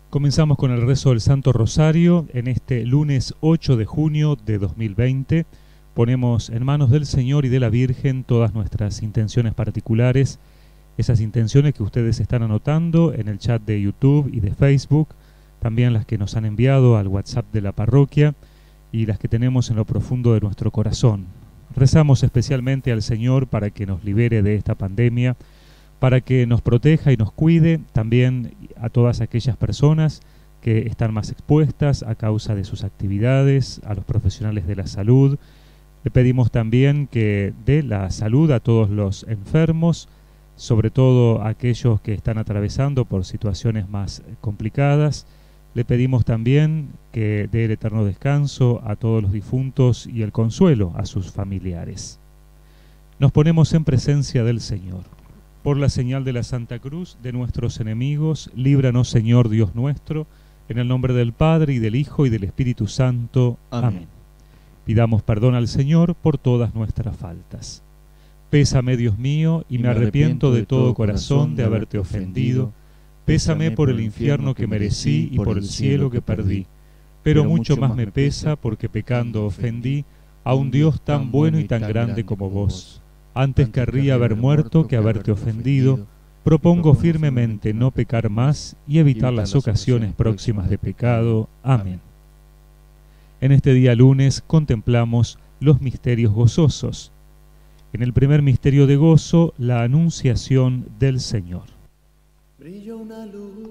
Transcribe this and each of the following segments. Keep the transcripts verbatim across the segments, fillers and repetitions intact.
Comenzamos con el rezo del Santo Rosario en este lunes ocho de junio de dos mil veinte. Ponemos en manos del Señor y de la Virgen todas nuestras intenciones particulares, esas intenciones que ustedes están anotando en el chat de YouTube y de Facebook, también las que nos han enviado al WhatsApp de la parroquia y las que tenemos en lo profundo de nuestro corazón. Rezamos especialmente al Señor para que nos libere de esta pandemia, para que nos proteja y nos cuide, también a todas aquellas personas que están más expuestas a causa de sus actividades, a los profesionales de la salud. Le pedimos también que dé la salud a todos los enfermos, sobre todo a aquellos que están atravesando por situaciones más complicadas. Le pedimos también que dé el eterno descanso a todos los difuntos y el consuelo a sus familiares. Nos ponemos en presencia del Señor. Por la señal de la Santa Cruz de nuestros enemigos, líbranos, Señor Dios nuestro, en el nombre del Padre, y del Hijo, y del Espíritu Santo. Amén. Amén. Pidamos perdón al Señor por todas nuestras faltas. Pésame, Dios mío, y, y me arrepiento de todo corazón de haberte ofendido. Pésame por el infierno que merecí y por el cielo que perdí. Pero mucho más me pesa porque pecando ofendí a un Dios tan bueno y tan grande como vos. Antes querría haber muerto que haberte ofendido. Propongo firmemente no pecar más y evitar las ocasiones próximas de pecado. Amén. En este día lunes contemplamos los misterios gozosos. En el primer misterio de gozo, la anunciación del Señor. Brilla una luz,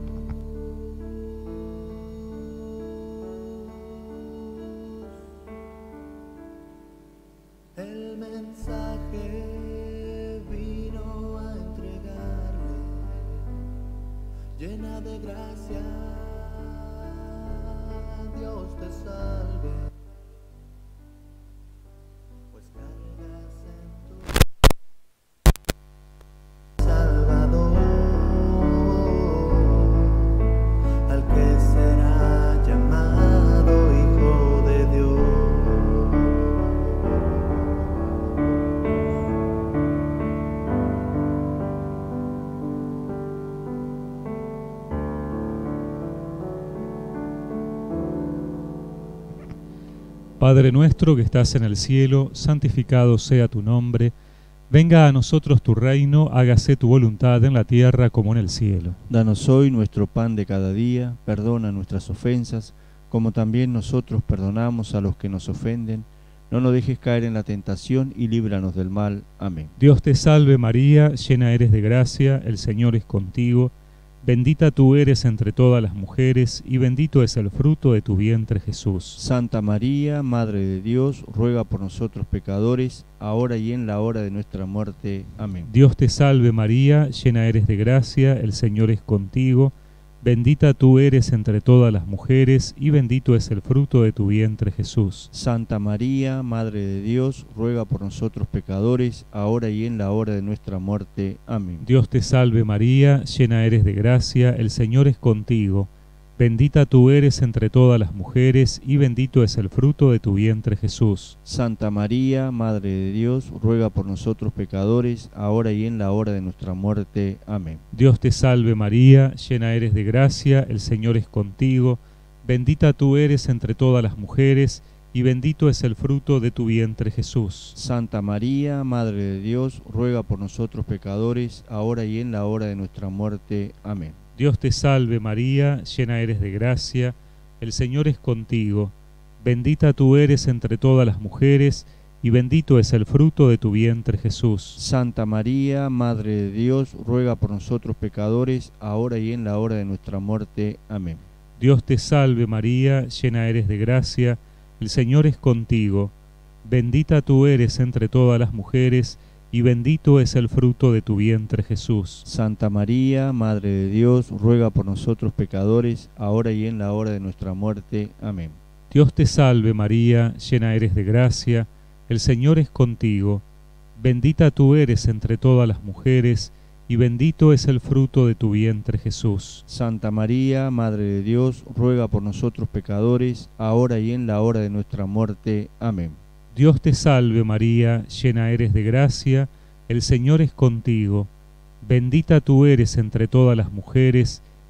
el mensaje vino a entregarle, llena de gracia, Dios te salve, pues cargas en tu Salvador, al que será llamado Hijo de Dios. Padre nuestro que estás en el cielo, santificado sea tu nombre. Venga a nosotros tu reino, hágase tu voluntad en la tierra como en el cielo. Danos hoy nuestro pan de cada día, perdona nuestras ofensas, como también nosotros perdonamos a los que nos ofenden. No nos dejes caer en la tentación y líbranos del mal. Amén. Dios te salve María, llena eres de gracia, el Señor es contigo. Bendita tú eres entre todas las mujeres, y bendito es el fruto de tu vientre, Jesús. Santa María, Madre de Dios, ruega por nosotros pecadores, ahora y en la hora de nuestra muerte. Amén. Dios te salve María, llena eres de gracia, el Señor es contigo. Bendita tú eres entre todas las mujeres, y bendito es el fruto de tu vientre, Jesús. Santa María, Madre de Dios, ruega por nosotros pecadores, ahora y en la hora de nuestra muerte. Amén. Dios te salve María, llena eres de gracia, el Señor es contigo. Bendita tú eres entre todas las mujeres, y bendito es el fruto de tu vientre, Jesús. Santa María, Madre de Dios, ruega por nosotros pecadores, ahora y en la hora de nuestra muerte. Amén. Dios te salve María, llena eres de gracia, el Señor es contigo. Bendita tú eres entre todas las mujeres, y bendito es el fruto de tu vientre, Jesús. Santa María, Madre de Dios, ruega por nosotros pecadores, ahora y en la hora de nuestra muerte. Amén. Dios te salve María, llena eres de gracia, el Señor es contigo. Bendita tú eres entre todas las mujeres, y bendito es el fruto de tu vientre, Jesús. Santa María, Madre de Dios, ruega por nosotros pecadores, ahora y en la hora de nuestra muerte. Amén. Dios te salve María, llena eres de gracia, el Señor es contigo. Bendita tú eres entre todas las mujeres, y bendito es el fruto de tu vientre, Jesús. Santa María, Madre de Dios, ruega por nosotros pecadores, ahora y en la hora de nuestra muerte. Amén. Dios te salve María, llena eres de gracia, el Señor es contigo. Bendita tú eres entre todas las mujeres, y bendito es el fruto de tu vientre, Jesús. Santa María, Madre de Dios, ruega por nosotros pecadores, ahora y en la hora de nuestra muerte. Amén. Dios te salve María, llena eres de gracia, el Señor es contigo. Bendita tú eres entre todas las mujeres,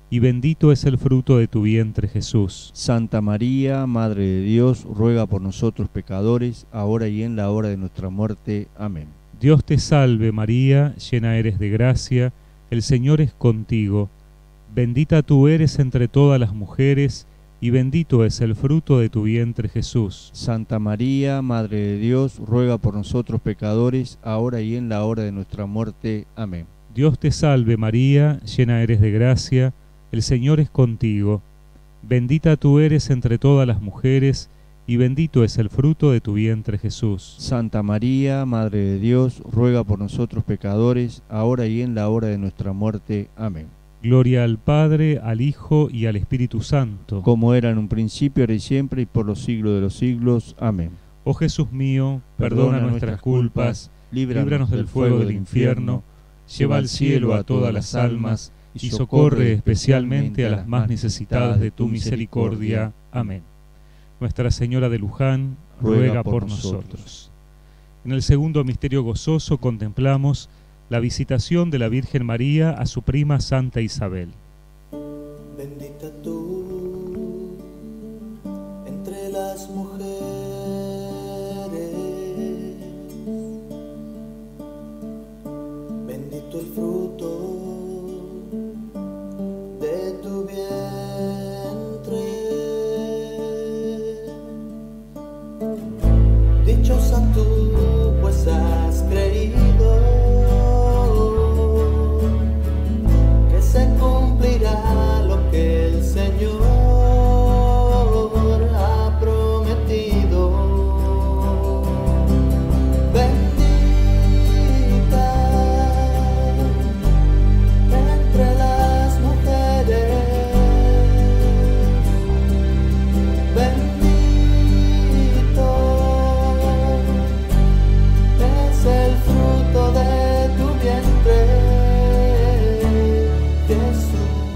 y bendito es el fruto de tu vientre, Jesús. Santa María, Madre de Dios, ruega por nosotros pecadores, ahora y en la hora de nuestra muerte. Amén. Dios te salve María, llena eres de gracia, el Señor es contigo. Bendita tú eres entre todas las mujeres, y bendito es el fruto de tu vientre, Jesús. Santa María, Madre de Dios, ruega por nosotros pecadores, ahora y en la hora de nuestra muerte. Amén. Dios te salve María, llena eres de gracia, el Señor es contigo. Bendita tú eres entre todas las mujeres, y bendito es el fruto de tu vientre, Jesús. Santa María, Madre de Dios, ruega por nosotros pecadores, ahora y en la hora de nuestra muerte. Amén. Gloria al Padre, al Hijo y al Espíritu Santo. Como era en un principio, ahora y siempre, y por los siglos de los siglos. Amén. Oh Jesús mío, perdona nuestras culpas, líbranos del fuego del infierno, lleva al cielo a todas las almas, y socorre especialmente a las más necesitadas de tu misericordia. Amén. Nuestra Señora de Luján, ruega por nosotros. En el segundo misterio gozoso contemplamos la visitación de la Virgen María a su prima Santa Isabel. Bendita tú entre las mujeres, bendito el fruto de tu vientre. Dichosa tú, pues has creído que se cumplirá lo que el Señor ha prometido. Bendita entre las mujeres, bendito es el fruto de tu vientre, Jesús.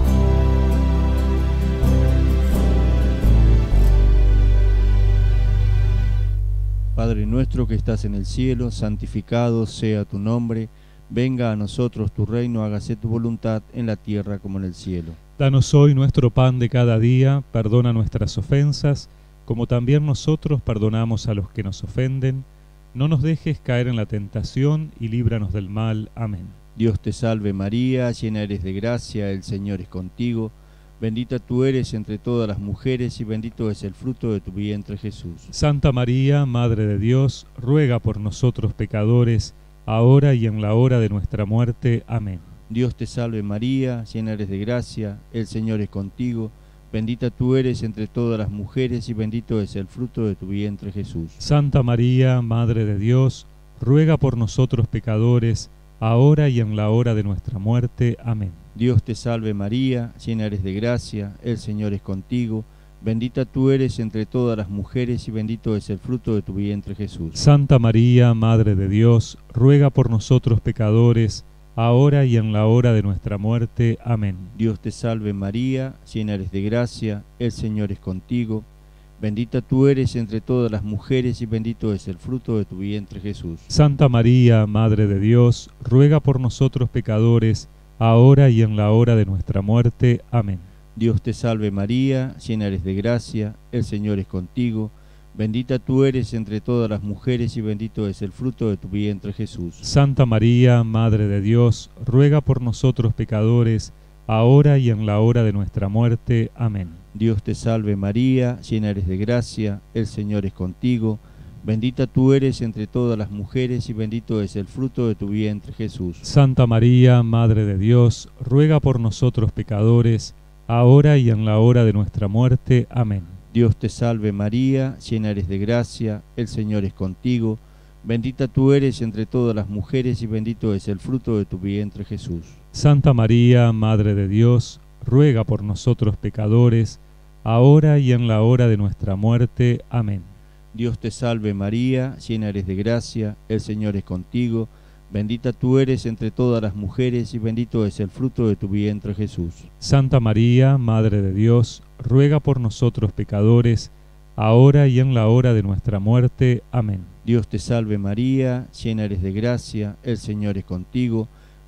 Padre nuestro que estás en el cielo, santificado sea tu nombre. Venga a nosotros tu reino, hágase tu voluntad en la tierra como en el cielo. Danos hoy nuestro pan de cada día, perdona nuestras ofensas, como también nosotros perdonamos a los que nos ofenden. No nos dejes caer en la tentación y líbranos del mal. Amén. Dios te salve María, llena eres de gracia, el Señor es contigo. Bendita tú eres entre todas las mujeres, y bendito es el fruto de tu vientre, Jesús. Santa María, Madre de Dios, ruega por nosotros pecadores, ahora y en la hora de nuestra muerte. Amén. Dios te salve María, llena eres de gracia, el Señor es contigo. Bendita tú eres entre todas las mujeres, y bendito es el fruto de tu vientre, Jesús. Santa María, Madre de Dios, ruega por nosotros pecadores, ahora y en la hora de nuestra muerte. Amén. Dios te salve María, llena eres de gracia, el Señor es contigo. Bendita tú eres entre todas las mujeres, y bendito es el fruto de tu vientre, Jesús. Santa María, Madre de Dios, ruega por nosotros pecadores, ahora y en la hora de nuestra muerte. Amén. Dios te salve María, llena eres de gracia, el Señor es contigo. Bendita tú eres entre todas las mujeres, y bendito es el fruto de tu vientre, Jesús. Santa María, Madre de Dios, ruega por nosotros pecadores, ahora y en la hora de nuestra muerte. Amén. Dios te salve María, llena eres de gracia, el Señor es contigo. Bendita tú eres entre todas las mujeres, y bendito es el fruto de tu vientre, Jesús. Santa María, Madre de Dios, ruega por nosotros pecadores, ahora y en la hora de nuestra muerte. Amén. Dios te salve María, llena eres de gracia, el Señor es contigo. Bendita tú eres entre todas las mujeres, y bendito es el fruto de tu vientre, Jesús. Santa María, Madre de Dios, ruega por nosotros pecadores, ahora y en la hora de nuestra muerte. Amén. Dios te salve María, llena eres de gracia, el Señor es contigo. Bendita tú eres entre todas las mujeres, y bendito es el fruto de tu vientre, Jesús. Santa María, Madre de Dios, ruega por nosotros pecadores, ahora y en la hora de nuestra muerte. Amén. Dios te salve María, llena eres de gracia, el Señor es contigo. Bendita tú eres entre todas las mujeres, y bendito es el fruto de tu vientre, Jesús. Santa María, Madre de Dios, ruega por nosotros pecadores, ahora y en la hora de nuestra muerte. Amén. Dios te salve María, llena eres de gracia, el Señor es contigo.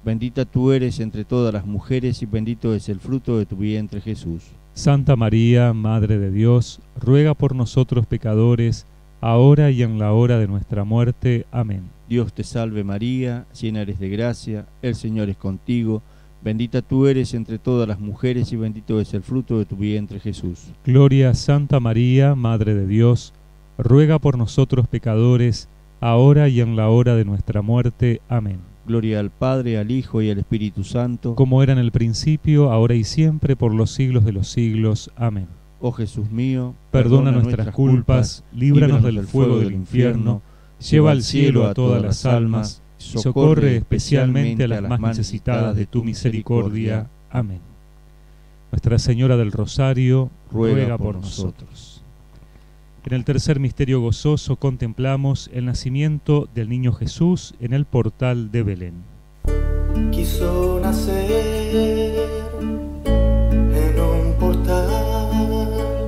Bendita tú eres entre todas las mujeres y bendito es el fruto de tu vientre, Jesús. Santa María, Madre de Dios, ruega por nosotros pecadores, ahora y en la hora de nuestra muerte. Amén. Dios te salve María, llena eres de gracia, el Señor es contigo. Bendita tú eres entre todas las mujeres y bendito es el fruto de tu vientre, Jesús. Gloria a Santa María, Madre de Dios, ruega por nosotros pecadores, ahora y en la hora de nuestra muerte. Amén. Gloria al Padre, al Hijo y al Espíritu Santo, como era en el principio, ahora y siempre, por los siglos de los siglos. Amén. Oh Jesús mío, perdona, perdona nuestras culpas, líbranos del fuego del infierno, lleva al cielo a todas las almas, y socorre especialmente a las más necesitadas de tu misericordia. Amén. Nuestra Señora del Rosario, ruega, ruega por nosotros. En el tercer misterio gozoso contemplamos el nacimiento del niño Jesús en el portal de Belén. Quiso nacer en un portal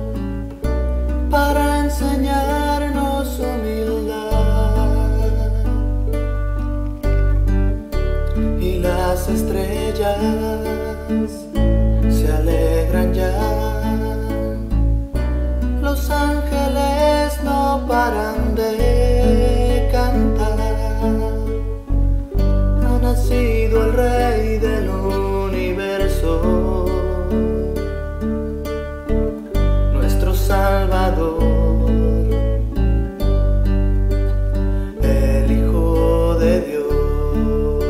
para enseñarnos humildad, y las estrellas se alegran ya. Los ángeles no paran de cantar. Ha nacido el Rey del universo, nuestro Salvador, el Hijo de Dios.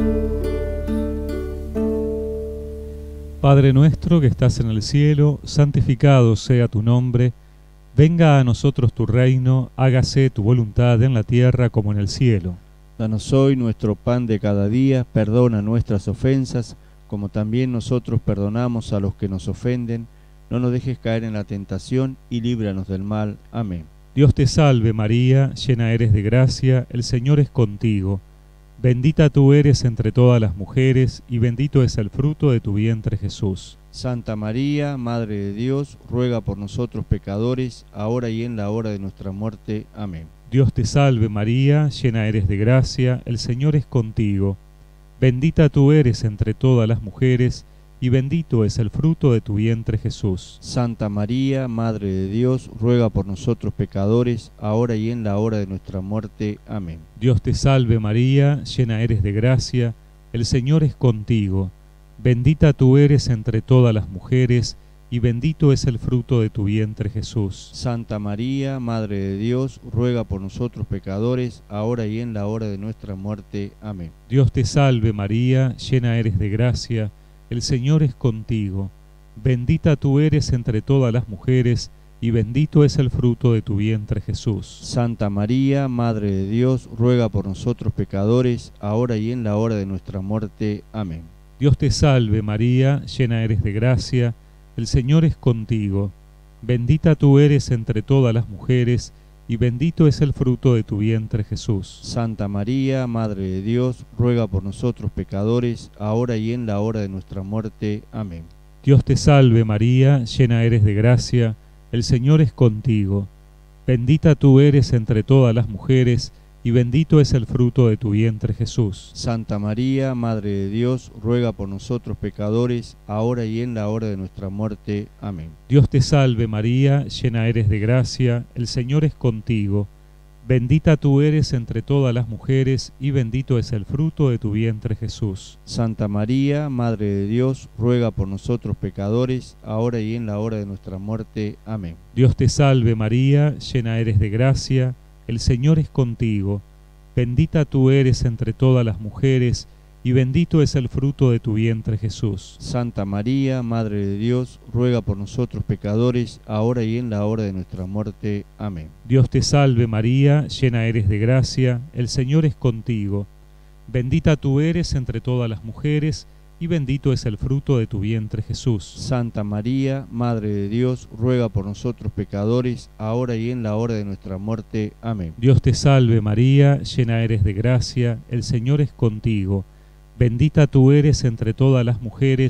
Padre nuestro que estás en el cielo, santificado sea tu nombre. Venga a nosotros tu reino, hágase tu voluntad en la tierra como en el cielo. Danos hoy nuestro pan de cada día, perdona nuestras ofensas, como también nosotros perdonamos a los que nos ofenden. No nos dejes caer en la tentación y líbranos del mal. Amén. Dios te salve María, llena eres de gracia, el Señor es contigo. Bendita tú eres entre todas las mujeres, y bendito es el fruto de tu vientre, Jesús. Santa María, Madre de Dios, ruega por nosotros pecadores, ahora y en la hora de nuestra muerte. Amén. Dios te salve María, llena eres de gracia, el Señor es contigo. Bendita tú eres entre todas las mujeres, y bendito es el fruto de tu vientre, Jesús. Santa María, Madre de Dios, ruega por nosotros pecadores, ahora y en la hora de nuestra muerte. Amén. Dios te salve María, llena eres de gracia, el Señor es contigo. Bendita tú eres entre todas las mujeres, y bendito es el fruto de tu vientre, Jesús. Santa María, Madre de Dios, ruega por nosotros pecadores, ahora y en la hora de nuestra muerte. Amén. Dios te salve María, llena eres de gracia, el Señor es contigo. Bendita tú eres entre todas las mujeres, y bendito es el fruto de tu vientre, Jesús. Santa María, Madre de Dios, ruega por nosotros pecadores, ahora y en la hora de nuestra muerte. Amén. Dios te salve María, llena eres de gracia, el Señor es contigo. Bendita tú eres entre todas las mujeres, y bendito es el fruto de tu vientre, Jesús. Santa María, Madre de Dios, ruega por nosotros pecadores, ahora y en la hora de nuestra muerte. Amén. Dios te salve María, llena eres de gracia, el Señor es contigo. Bendita tú eres entre todas las mujeres, y bendito es el fruto de tu vientre, Jesús. Santa María, Madre de Dios, ruega por nosotros pecadores, ahora y en la hora de nuestra muerte. Amén. Dios te salve María, llena eres de gracia, el Señor es contigo. Bendita tú eres entre todas las mujeres, y bendito es el fruto de tu vientre, Jesús. Santa María, Madre de Dios, ruega por nosotros pecadores, ahora y en la hora de nuestra muerte. Amén. Dios te salve María, llena eres de gracia, el Señor es contigo. Bendita tú eres entre todas las mujeres, y bendito es el fruto de tu vientre, Jesús. Santa María, Madre de Dios, ruega por nosotros pecadores, ahora y en la hora de nuestra muerte. Amén. Dios te salve María, llena eres de gracia, el Señor es contigo. Bendita tú eres entre todas las mujeres, y bendito es el fruto de tu vientre, Jesús. Santa María, Madre de Dios, ruega por nosotros pecadores, ahora y en la hora de nuestra muerte. Amén. Dios te salve María, llena eres de gracia, el Señor es contigo. Bendita tú eres entre todas las mujeres,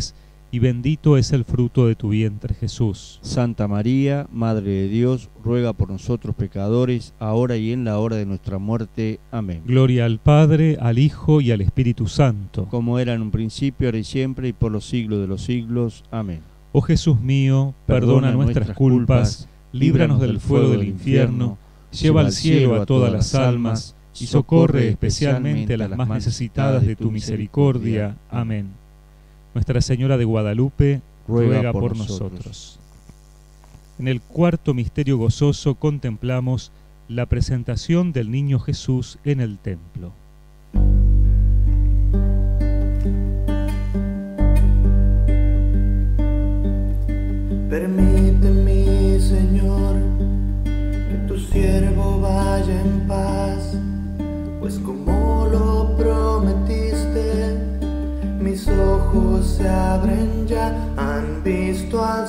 y bendito es el fruto de tu vientre, Jesús. Santa María, Madre de Dios, ruega por nosotros pecadores, ahora y en la hora de nuestra muerte. Amén. Gloria al Padre, al Hijo y al Espíritu Santo. Como era en un principio, ahora y siempre, y por los siglos de los siglos. Amén. Oh Jesús mío, perdona, perdona nuestras culpas, líbranos del fuego del infierno, lleva al cielo a todas las almas, y socorre especialmente a las más necesitadas de tu misericordia. Amén. Nuestra Señora de Guadalupe, ruega, ruega por, por nosotros. nosotros. En el cuarto misterio gozoso contemplamos la presentación del niño Jesús en el templo. Permíteme, Señor, que tu siervo vaya en paz, pues como lo prometiste, mis ojos se abren ya, han visto al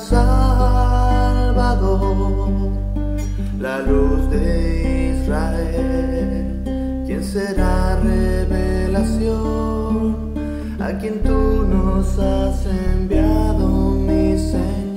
Salvador, la luz de Israel, quien será revelación, a quien tú nos has enviado, mi Señor.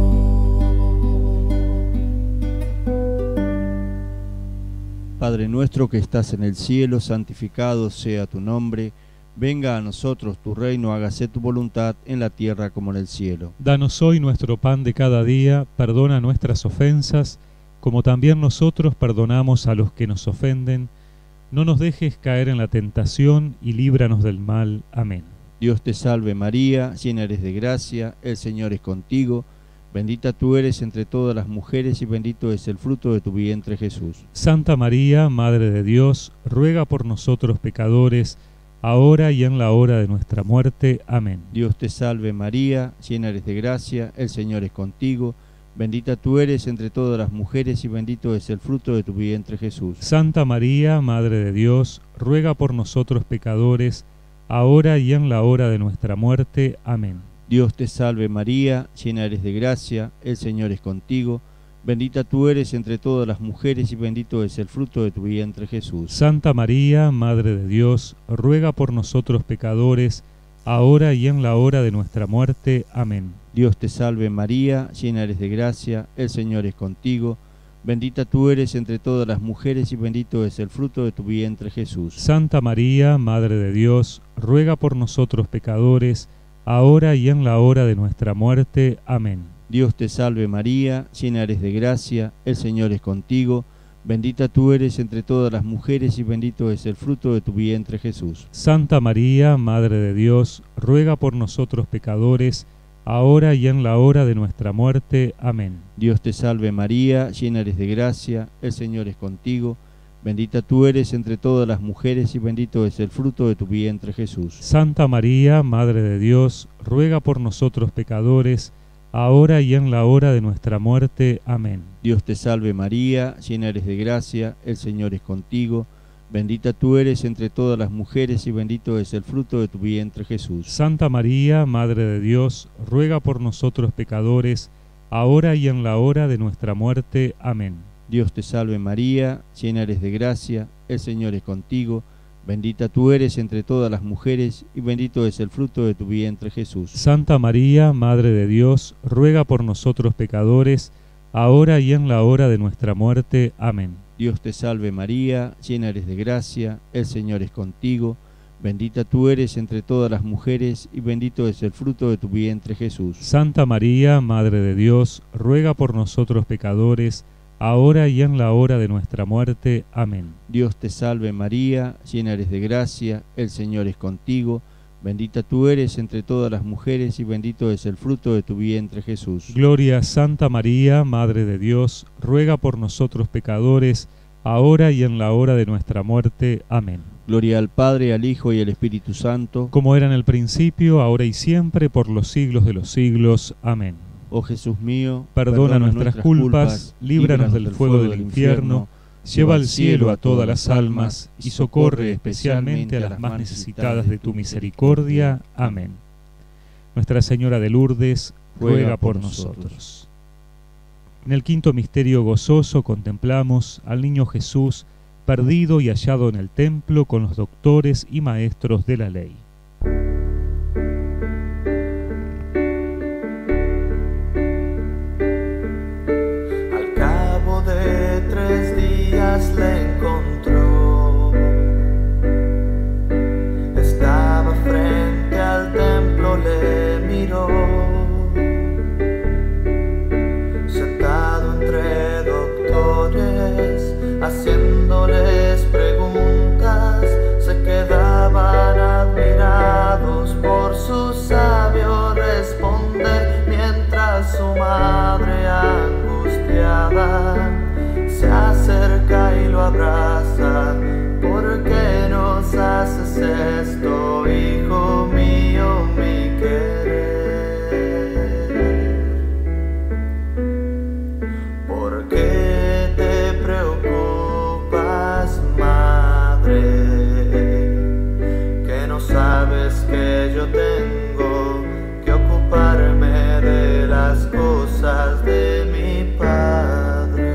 Padre nuestro que estás en el cielo, santificado sea tu nombre. Venga a nosotros tu reino, hágase tu voluntad en la tierra como en el cielo. Danos hoy nuestro pan de cada día, perdona nuestras ofensas, como también nosotros perdonamos a los que nos ofenden. No nos dejes caer en la tentación y líbranos del mal. Amén. Dios te salve María, llena eres de gracia, el Señor es contigo. Bendita tú eres entre todas las mujeres y bendito es el fruto de tu vientre Jesús. Santa María, Madre de Dios, ruega por nosotros pecadores, ahora y en la hora de nuestra muerte. Amén. Dios te salve María, llena eres de gracia, el Señor es contigo. Bendita tú eres entre todas las mujeres y bendito es el fruto de tu vientre Jesús. Santa María, Madre de Dios, ruega por nosotros pecadores, ahora y en la hora de nuestra muerte. Amén. Dios te salve María, llena eres de gracia, el Señor es contigo. Bendita tú eres entre todas las mujeres y bendito es el fruto de tu vientre Jesús. Santa María, Madre de Dios, ruega por nosotros pecadores, ahora y en la hora de nuestra muerte. Amén. Dios te salve María, llena eres de gracia, el Señor es contigo. Bendita tú eres entre todas las mujeres y bendito es el fruto de tu vientre Jesús. Santa María, Madre de Dios, ruega por nosotros pecadores, ahora y en la hora de nuestra muerte. Amén. Dios te salve María, llena eres de gracia, el Señor es contigo. Bendita tú eres entre todas las mujeres y bendito es el fruto de tu vientre Jesús. Santa María, Madre de Dios, ruega por nosotros pecadores, ahora y en la hora de nuestra muerte. Amén. Dios te salve María, llena eres de gracia, el Señor es contigo. Bendita tú eres entre todas las mujeres y bendito es el fruto de tu vientre Jesús. Santa María, Madre de Dios, ruega por nosotros pecadores, ahora y en la hora de nuestra muerte. Amén. Dios te salve María, llena eres de gracia, el Señor es contigo. Bendita tú eres entre todas las mujeres y bendito es el fruto de tu vientre Jesús. Santa María, Madre de Dios, ruega por nosotros pecadores, ahora y en la hora de nuestra muerte. Amén. Dios te salve María, llena eres de gracia, el Señor es contigo. Bendita tú eres entre todas las mujeres y bendito es el fruto de tu vientre Jesús. Santa María, Madre de Dios, ruega por nosotros pecadores, ahora y en la hora de nuestra muerte. Amén. Dios te salve María, llena eres de gracia, el Señor es contigo. Bendita tú eres entre todas las mujeres y bendito es el fruto de tu vientre Jesús. Santa María, Madre de Dios, ruega por nosotros pecadores, ahora y en la hora de nuestra muerte. Amén. Dios te salve María, llena eres de gracia, el Señor es contigo. Bendita tú eres entre todas las mujeres y bendito es el fruto de tu vientre Jesús. Gloria a Santa María, Madre de Dios, ruega por nosotros pecadores, ahora y en la hora de nuestra muerte. Amén. Gloria al Padre, al Hijo y al Espíritu Santo, como era en el principio, ahora y siempre, por los siglos de los siglos. Amén. Oh Jesús mío, perdona, perdona nuestras, nuestras culpas, culpas, líbranos del fuego del infierno, lleva al cielo a todas las almas y socorre especialmente a las más necesitadas de tu misericordia. Amén. Nuestra Señora de Lourdes, ruega por nosotros. En el quinto misterio gozoso contemplamos al niño Jesús perdido y hallado en el templo con los doctores y maestros de la ley. sabes que yo tengo que ocuparme de las cosas de mi Padre.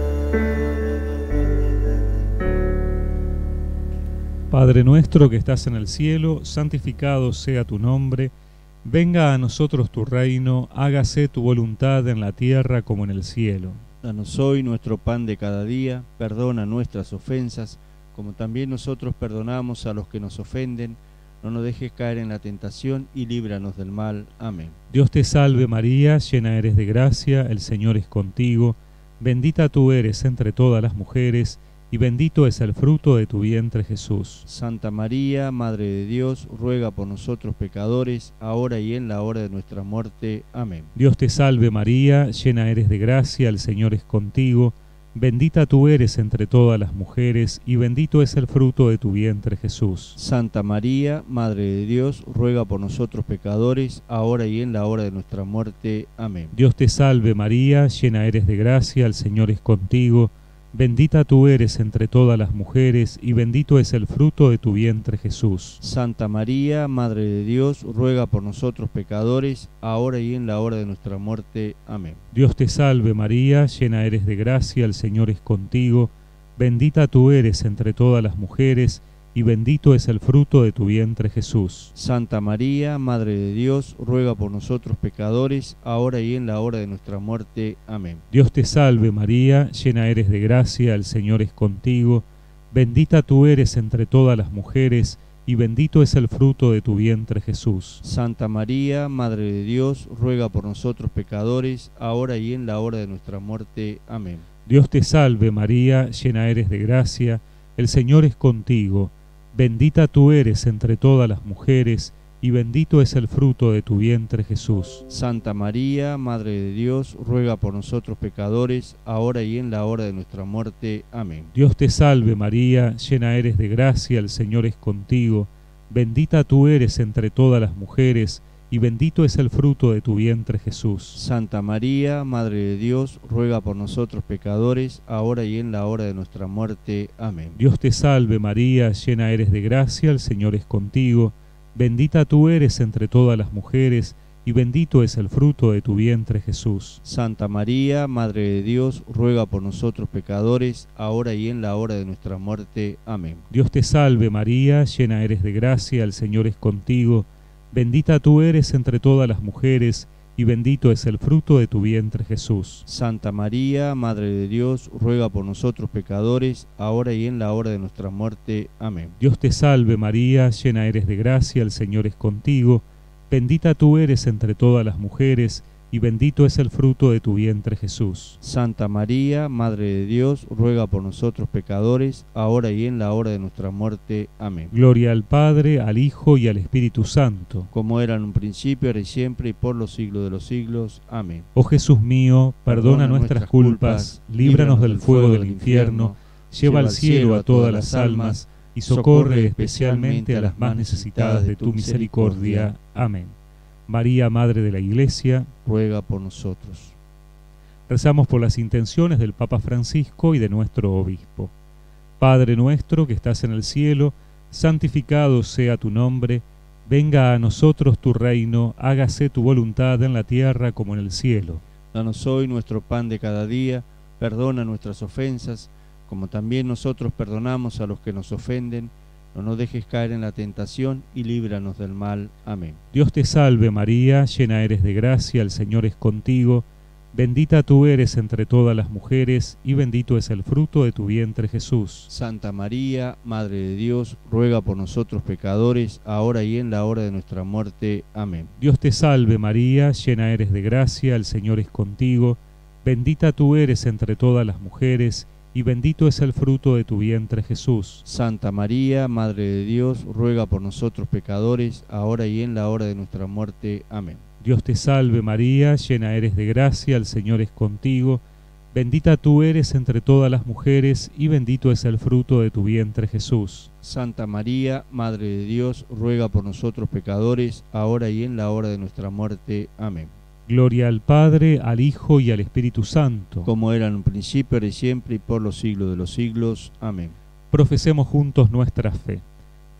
Padre nuestro que estás en el cielo, santificado sea tu nombre. Venga a nosotros tu reino, hágase tu voluntad en la tierra como en el cielo. Danos hoy nuestro pan de cada día, perdona nuestras ofensas, como también nosotros perdonamos a los que nos ofenden. No nos dejes caer en la tentación y líbranos del mal. Amén. Dios te salve María, llena eres de gracia, el Señor es contigo. Bendita tú eres entre todas las mujeres, y bendito es el fruto de tu vientre Jesús. Santa María, Madre de Dios, ruega por nosotros pecadores, ahora y en la hora de nuestra muerte. Amén. Dios te salve María, llena eres de gracia, el Señor es contigo. Bendita tú eres entre todas las mujeres, y bendito es el fruto de tu vientre Jesús. Santa María, Madre de Dios, ruega por nosotros pecadores, ahora y en la hora de nuestra muerte. Amén. Dios te salve María, llena eres de gracia, el Señor es contigo. Bendita tú eres entre todas las mujeres, y bendito es el fruto de tu vientre Jesús. Santa María, Madre de Dios, ruega por nosotros pecadores, ahora y en la hora de nuestra muerte. Amén. Dios te salve María, llena eres de gracia, el Señor es contigo. Bendita tú eres entre todas las mujeres, y bendito es el fruto de tu vientre Jesús. Santa María, Madre de Dios, ruega por nosotros pecadores, ahora y en la hora de nuestra muerte. Amén. Dios te salve María, llena eres de gracia, el Señor es contigo. Bendita tú eres entre todas las mujeres, y bendito es el fruto de tu vientre Jesús. Santa María, Madre de Dios, ruega por nosotros pecadores, ahora y en la hora de nuestra muerte. Amén. Dios te salve María, llena eres de gracia, el Señor es contigo. Bendita tú eres entre todas las mujeres, y bendito es el fruto de tu vientre Jesús. Santa María, Madre de Dios, ruega por nosotros pecadores, ahora y en la hora de nuestra muerte. Amén. Dios te salve María, llena eres de gracia, el Señor es contigo. Bendita tú eres entre todas las mujeres, y bendito es el fruto de tu vientre Jesús. Santa María, Madre de Dios, ruega por nosotros pecadores, ahora y en la hora de nuestra muerte. Amén. Dios te salve María, llena eres de gracia, el Señor es contigo. Bendita tú eres entre todas las mujeres, y bendito es el fruto de tu vientre Jesús. Santa María, Madre de Dios, ruega por nosotros pecadores, ahora y en la hora de nuestra muerte. Amén. Dios te salve María, llena eres de gracia, el Señor es contigo. Bendita tú eres entre todas las mujeres, y bendito es el fruto de tu vientre Jesús. Santa María, Madre de Dios, ruega por nosotros pecadores, ahora y en la hora de nuestra muerte. Amén. Dios te salve María, llena eres de gracia, el Señor es contigo. Bendita tú eres entre todas las mujeres, y bendito es el fruto de tu vientre Jesús. Santa María, Madre de Dios, ruega por nosotros pecadores, ahora y en la hora de nuestra muerte. Amén. Gloria al Padre, al Hijo y al Espíritu Santo, como era en un principio, ahora y siempre, y por los siglos de los siglos. Amén. Oh Jesús mío, perdona, perdona nuestras culpas, líbranos del fuego del infierno, lleva al cielo a todas las almas, y socorre especialmente a las más necesitadas de tu misericordia. Amén. María, Madre de la Iglesia, ruega por nosotros. Rezamos por las intenciones del Papa Francisco y de nuestro Obispo. Padre nuestro que estás en el cielo, santificado sea tu nombre, venga a nosotros tu reino, hágase tu voluntad en la tierra como en el cielo. Danos hoy nuestro pan de cada día, perdona nuestras ofensas, como también nosotros perdonamos a los que nos ofenden. No nos dejes caer en la tentación y líbranos del mal. Amén. Dios te salve María, llena eres de gracia, el Señor es contigo. Bendita tú eres entre todas las mujeres, y bendito es el fruto de tu vientre Jesús. Santa María, Madre de Dios, ruega por nosotros pecadores, ahora y en la hora de nuestra muerte. Amén. Dios te salve María, llena eres de gracia, el Señor es contigo. Bendita tú eres entre todas las mujeres, y bendito es el fruto de tu vientre Jesús. Santa María, Madre de Dios, ruega por nosotros pecadores, ahora y en la hora de nuestra muerte. Amén. Dios te salve María, llena eres de gracia, el Señor es contigo. Bendita tú eres entre todas las mujeres, y bendito es el fruto de tu vientre Jesús. Santa María, Madre de Dios, ruega por nosotros pecadores, ahora y en la hora de nuestra muerte. Amén. Gloria al Padre, al Hijo y al Espíritu Santo, como era en un principio, ahora y siempre, y por los siglos de los siglos. Amén. Profesemos juntos nuestra fe.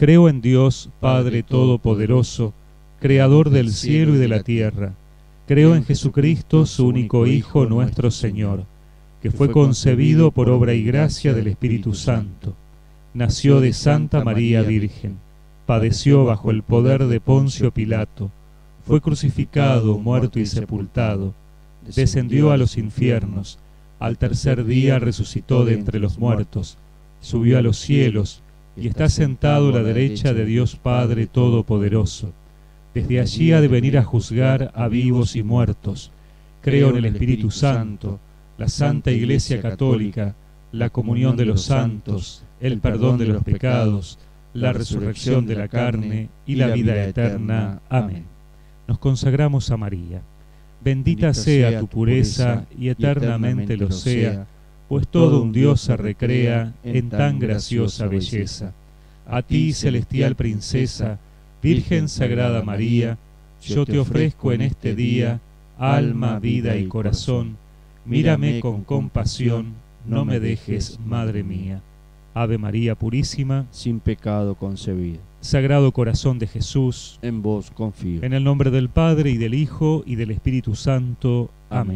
Creo en Dios, Padre Todopoderoso, Creador del cielo y de la tierra. Creo en Jesucristo, su único Hijo, nuestro Señor, que fue concebido por obra y gracia del Espíritu Santo. Nació de Santa María Virgen, padeció bajo el poder de Poncio Pilato, fue crucificado, muerto y sepultado, descendió a los infiernos, al tercer día resucitó de entre los muertos, subió a los cielos y está sentado a la derecha de Dios Padre Todopoderoso. Desde allí ha de venir a juzgar a vivos y muertos. Creo en el Espíritu Santo, la Santa Iglesia Católica, la comunión de los santos, el perdón de los pecados, la resurrección de la carne y la vida eterna. Amén. Nos consagramos a María. Bendita sea tu pureza y eternamente lo sea, pues todo un Dios se recrea en tan graciosa belleza. A ti, celestial princesa, Virgen Sagrada María, yo te ofrezco en este día alma, vida y corazón. Mírame con compasión, no me dejes, Madre mía. Ave María Purísima, sin pecado concebida. Sagrado Corazón de Jesús, en vos confío. En el nombre del Padre, y del Hijo, y del Espíritu Santo. Amén.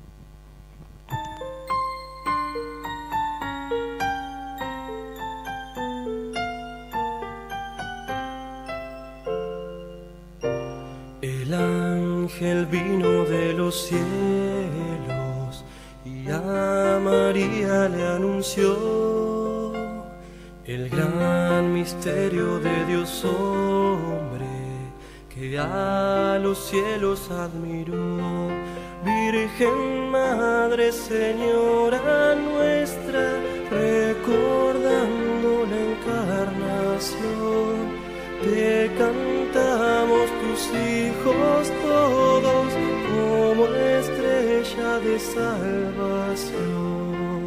El ángel vino de los cielos y a María le anunció el gran misterio de Dios hombre, que a los cielos admiró. Virgen Madre, Señora nuestra, recordando la encarnación, te cantamos tus hijos todos como estrella de salvación.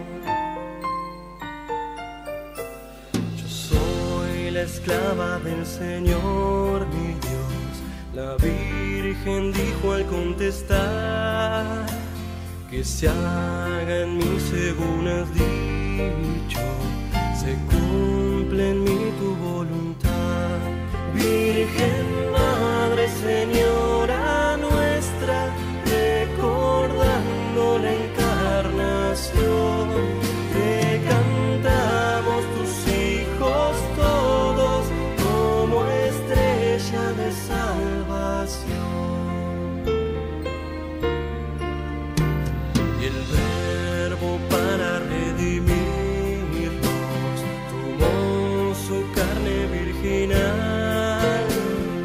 La esclava del Señor mi Dios, la Virgen dijo al contestar, que se haga en mí según has dicho, se cumple en mí tu voluntad. Virgen Madre, Señora nuestra, recordando la encarnación, te cantamos tus hijos todos como estrella de salvación. Y el Verbo para redimirnos tomó su carne virginal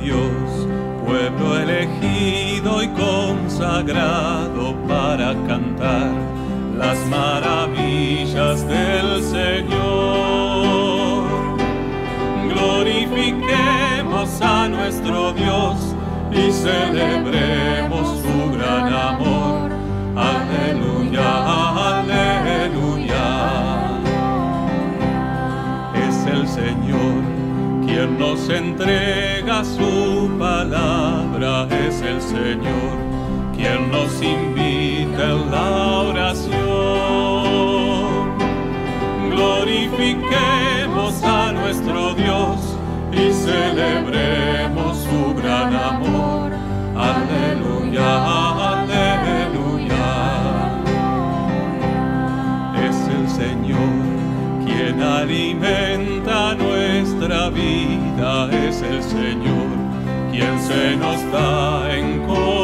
Dios, pueblo elegido y consagrado para cantar las maravillas del Señor. Glorifiquemos a nuestro Dios y celebremos su gran amor. Aleluya, aleluya. Es el Señor quien nos entrega su palabra, es el Señor quien nos invita en la oración. Glorifiquemos a nuestro Dios y celebremos su gran amor. Aleluya, aleluya. Es el Señor quien alimenta nuestra vida, es el Señor quien se nos da en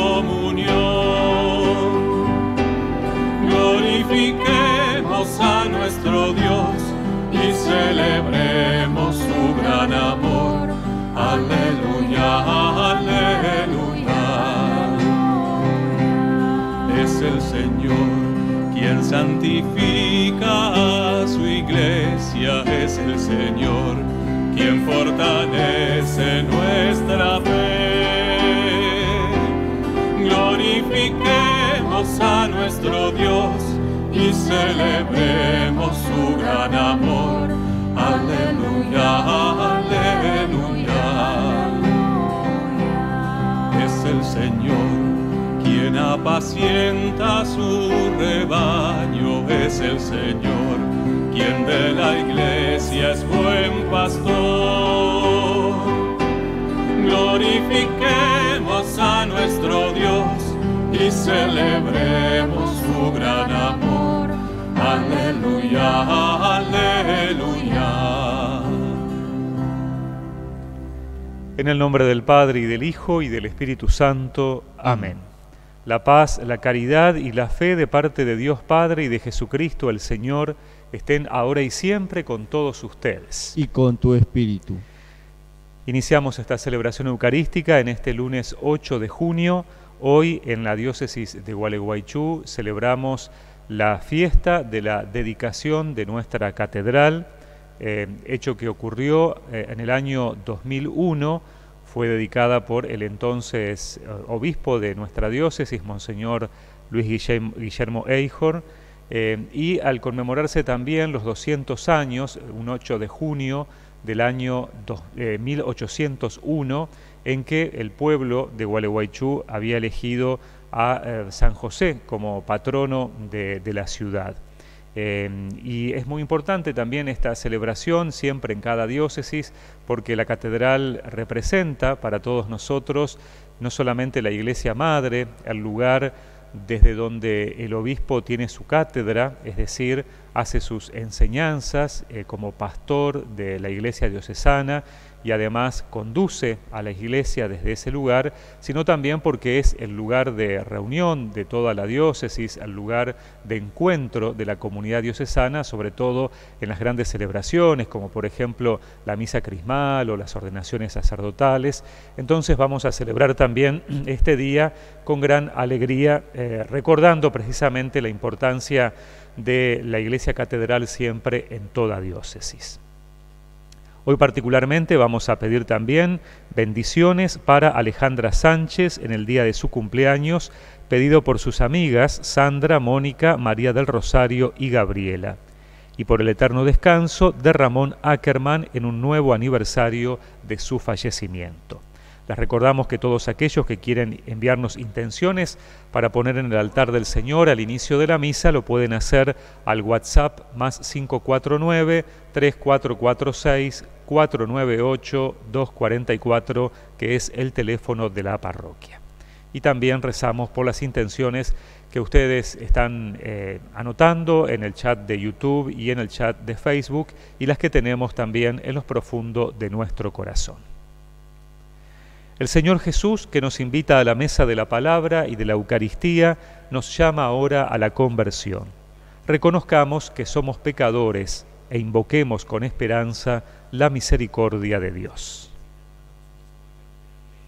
comunión. Glorifiquemos a nuestro Dios y celebremos su gran amor. Aleluya, aleluya. Es el Señor quien santifica a su iglesia, es el Señor quien fortalece nuestra fe. Glorifiquemos a nuestro Dios y celebremos su gran amor. Aleluya, aleluya. Es el Señor quien apacienta su rebaño, es el Señor quien de la iglesia es buen pastor. Glorifiquemos a nuestro Dios y celebremos su gran amor. Aleluya, aleluya. En el nombre del Padre, y del Hijo, y del Espíritu Santo. Amén. La paz, la caridad y la fe de parte de Dios Padre y de Jesucristo el Señor estén ahora y siempre con todos ustedes. Y con tu espíritu. Iniciamos esta celebración eucarística en este lunes ocho de junio. Hoy en la diócesis de Gualeguaychú celebramos la fiesta de la dedicación de nuestra catedral, eh, hecho que ocurrió eh, en el año dos mil uno. Fue dedicada por el entonces obispo de nuestra diócesis, Monseñor Luis Guillermo, Guillermo Eichhorn, eh, y al conmemorarse también los doscientos años, un ocho de junio del año dos, eh, mil ochocientos uno, en que el pueblo de Gualeguaychú había elegido a eh, San José como patrono de, de la ciudad. Eh, y es muy importante también esta celebración siempre en cada diócesis, porque la catedral representa para todos nosotros no solamente la iglesia madre, el lugar desde donde el obispo tiene su cátedra, es decir, hace sus enseñanzas eh, como pastor de la iglesia diocesana, y además conduce a la iglesia desde ese lugar, sino también porque es el lugar de reunión de toda la diócesis, el lugar de encuentro de la comunidad diocesana, sobre todo en las grandes celebraciones, como por ejemplo la misa crismal o las ordenaciones sacerdotales. Entonces vamos a celebrar también este día con gran alegría, eh, recordando precisamente la importancia de la iglesia catedral siempre en toda diócesis. Hoy particularmente vamos a pedir también bendiciones para Alejandra Sánchez en el día de su cumpleaños, pedido por sus amigas Sandra, Mónica, María del Rosario y Gabriela, y por el eterno descanso de Ramón Ackerman en un nuevo aniversario de su fallecimiento. Les recordamos que todos aquellos que quieren enviarnos intenciones para poner en el altar del Señor al inicio de la misa lo pueden hacer al WhatsApp más cinco cuatro nueve, tres cuatro cuatro seis, cuatro nueve ocho, dos cuatro cuatro, que es el teléfono de la parroquia. Y también rezamos por las intenciones que ustedes están eh, anotando en el chat de YouTube y en el chat de Facebook, y las que tenemos también en lo profundo de nuestro corazón. El Señor Jesús, que nos invita a la mesa de la palabra y de la Eucaristía, nos llama ahora a la conversión. Reconozcamos que somos pecadores e invoquemos con esperanza la misericordia de Dios.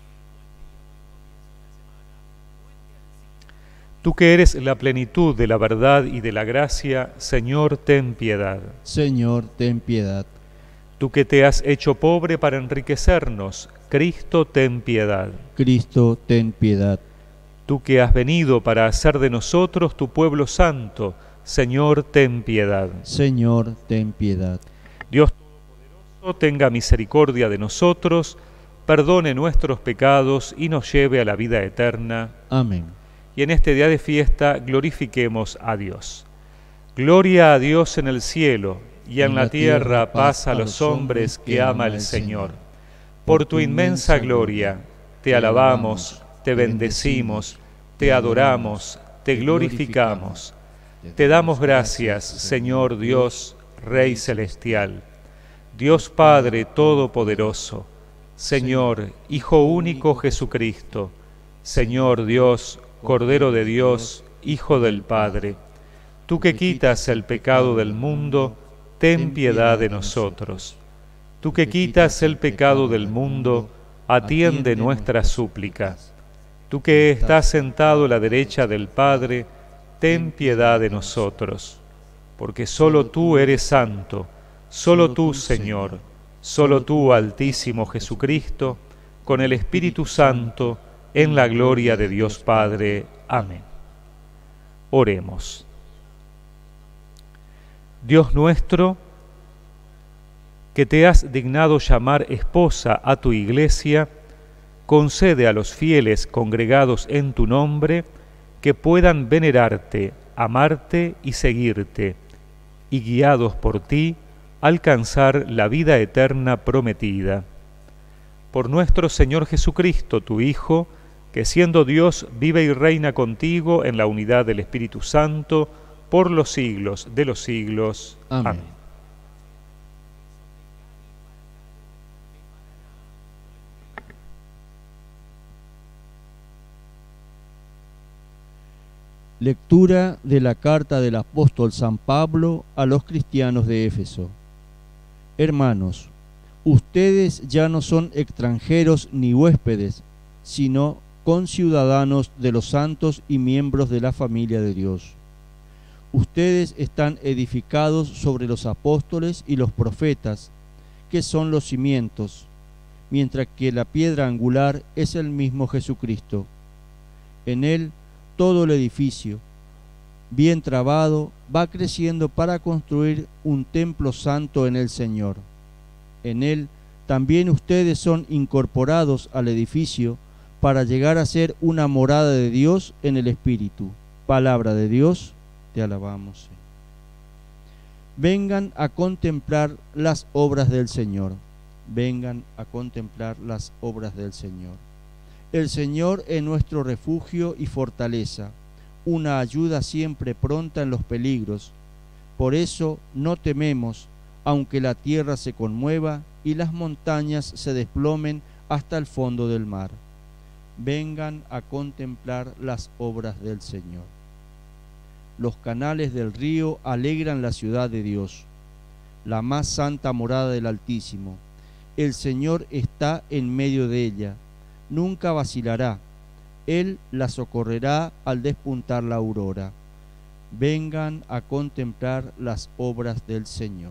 Tú que eres la plenitud de la verdad y de la gracia, Señor, ten piedad. Señor, ten piedad. Tú que te has hecho pobre para enriquecernos, Cristo, ten piedad. Cristo, ten piedad. Tú que has venido para hacer de nosotros tu pueblo santo, Señor, ten piedad. Señor, ten piedad. Dios Todopoderoso, tenga misericordia de nosotros, perdone nuestros pecados y nos lleve a la vida eterna. Amén. Y en este día de fiesta glorifiquemos a Dios. Gloria a Dios en el cielo, y en, en la tierra paz a los hombres que ama el Señor. Por tu inmensa gloria, te alabamos, te bendecimos, te adoramos, te glorificamos. Te damos gracias, Señor Dios, Rey celestial, Dios Padre todopoderoso, Señor, Hijo único Jesucristo, Señor Dios, Cordero de Dios, Hijo del Padre. Tú que quitas el pecado del mundo, ten piedad de nosotros. Tú que quitas el pecado del mundo, atiende nuestras súplicas. Tú que estás sentado a la derecha del Padre, ten piedad de nosotros. Porque solo tú eres santo, solo tú, Señor, solo tú, Altísimo Jesucristo, con el Espíritu Santo, en la gloria de Dios Padre. Amén. Oremos. Dios nuestro, que te has dignado llamar esposa a tu iglesia, concede a los fieles congregados en tu nombre que puedan venerarte, amarte y seguirte, y guiados por ti, alcanzar la vida eterna prometida. Por nuestro Señor Jesucristo, tu Hijo, que siendo Dios vive y reina contigo en la unidad del Espíritu Santo, por los siglos de los siglos. Amén. Amén. Lectura de la carta del apóstol San Pablo a los cristianos de Éfeso. Hermanos, ustedes ya no son extranjeros ni huéspedes, sino conciudadanos de los santos y miembros de la familia de Dios. Ustedes están edificados sobre los apóstoles y los profetas, que son los cimientos, mientras que la piedra angular es el mismo Jesucristo. En él todo el edificio, bien trabado, va creciendo para construir un templo santo en el Señor. En él también ustedes son incorporados al edificio para llegar a ser una morada de Dios en el Espíritu. Palabra de Dios, te alabamos, Señor. Vengan a contemplar las obras del Señor. Vengan a contemplar las obras del Señor. El Señor es nuestro refugio y fortaleza, una ayuda siempre pronta en los peligros. Por eso no tememos, aunque la tierra se conmueva y las montañas se desplomen hasta el fondo del mar. Vengan a contemplar las obras del Señor. Los canales del río alegran la ciudad de Dios, la más santa morada del Altísimo. El Señor está en medio de ella. Nunca vacilará, Él la socorrerá al despuntar la aurora. Vengan a contemplar las obras del Señor.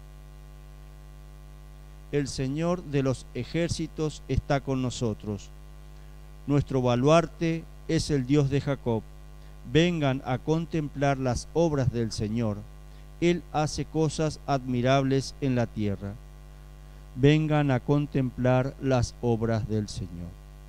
El Señor de los ejércitos está con nosotros. Nuestro baluarte es el Dios de Jacob. Vengan a contemplar las obras del Señor. Él hace cosas admirables en la tierra. Vengan a contemplar las obras del Señor.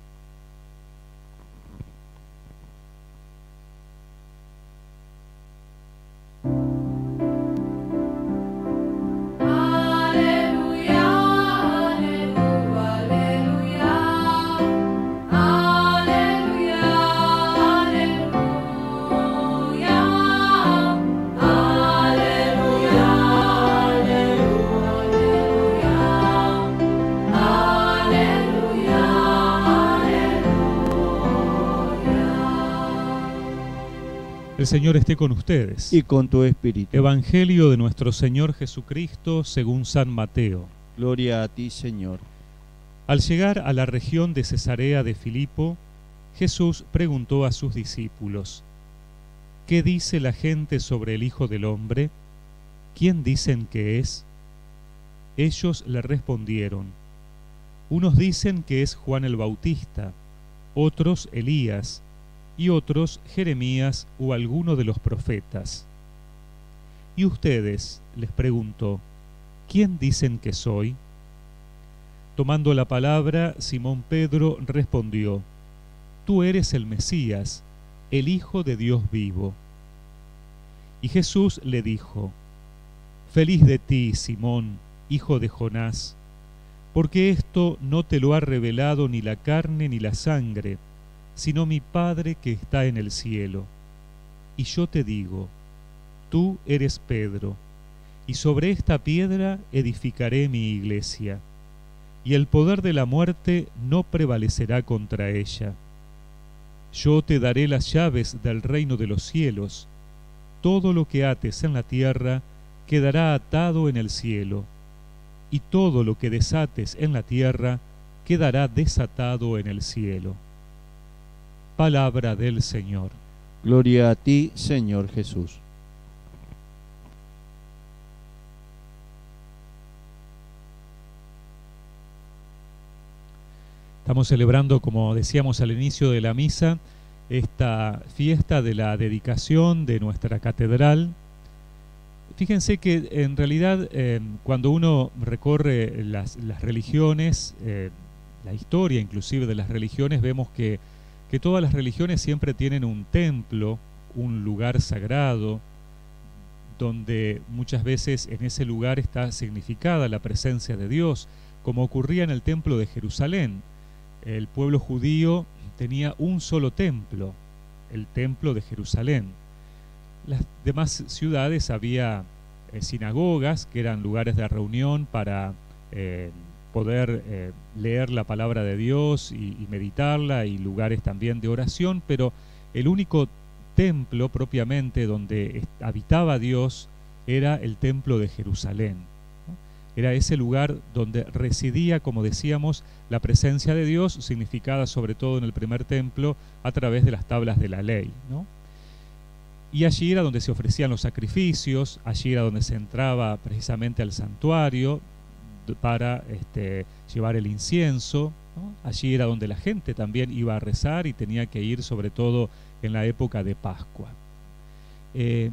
El Señor esté con ustedes. Y con tu espíritu. Evangelio de nuestro Señor Jesucristo según San Mateo. Gloria a ti, Señor. Al llegar a la región de Cesarea de Filipo, Jesús preguntó a sus discípulos: ¿qué dice la gente sobre el Hijo del Hombre? ¿Quién dicen que es? Ellos le respondieron: unos dicen que es Juan el Bautista, otros Elías, y otros Jeremías o alguno de los profetas. ¿Y ustedes?, les preguntó, ¿quién dicen que soy? Tomando la palabra, Simón Pedro respondió: tú eres el Mesías, el Hijo de Dios vivo. Y Jesús le dijo: feliz de ti, Simón, hijo de Jonás, porque esto no te lo ha revelado ni la carne ni la sangre, sino mi Padre que está en el cielo. Y yo te digo, tú eres Pedro, y sobre esta piedra edificaré mi iglesia, y el poder de la muerte no prevalecerá contra ella. Yo te daré las llaves del reino de los cielos. Todo lo que ates en la tierra quedará atado en el cielo, y todo lo que desates en la tierra quedará desatado en el cielo. Palabra del Señor. Gloria a ti, Señor Jesús. Estamos celebrando, como decíamos al inicio de la misa, esta fiesta de la dedicación de nuestra catedral. Fíjense que en realidad eh, cuando uno recorre las, las religiones, eh, la historia inclusive de las religiones, vemos que, que todas las religiones siempre tienen un templo, un lugar sagrado, donde muchas veces en ese lugar está significada la presencia de Dios, como ocurría en el templo de Jerusalén. El pueblo judío tenía un solo templo, el templo de Jerusalén. Las demás ciudades había eh, sinagogas, que eran lugares de reunión para eh, poder eh, leer la palabra de Dios y, y meditarla, y lugares también de oración, pero el único templo propiamente donde habitaba Dios era el templo de Jerusalén. Era ese lugar donde residía, como decíamos, la presencia de Dios, significada sobre todo en el primer templo a través de las tablas de la ley, ¿no? Y allí era donde se ofrecían los sacrificios, allí era donde se entraba precisamente al santuario para este, llevar el incienso, ¿no? Allí era donde la gente también iba a rezar y tenía que ir sobre todo en la época de Pascua. Eh,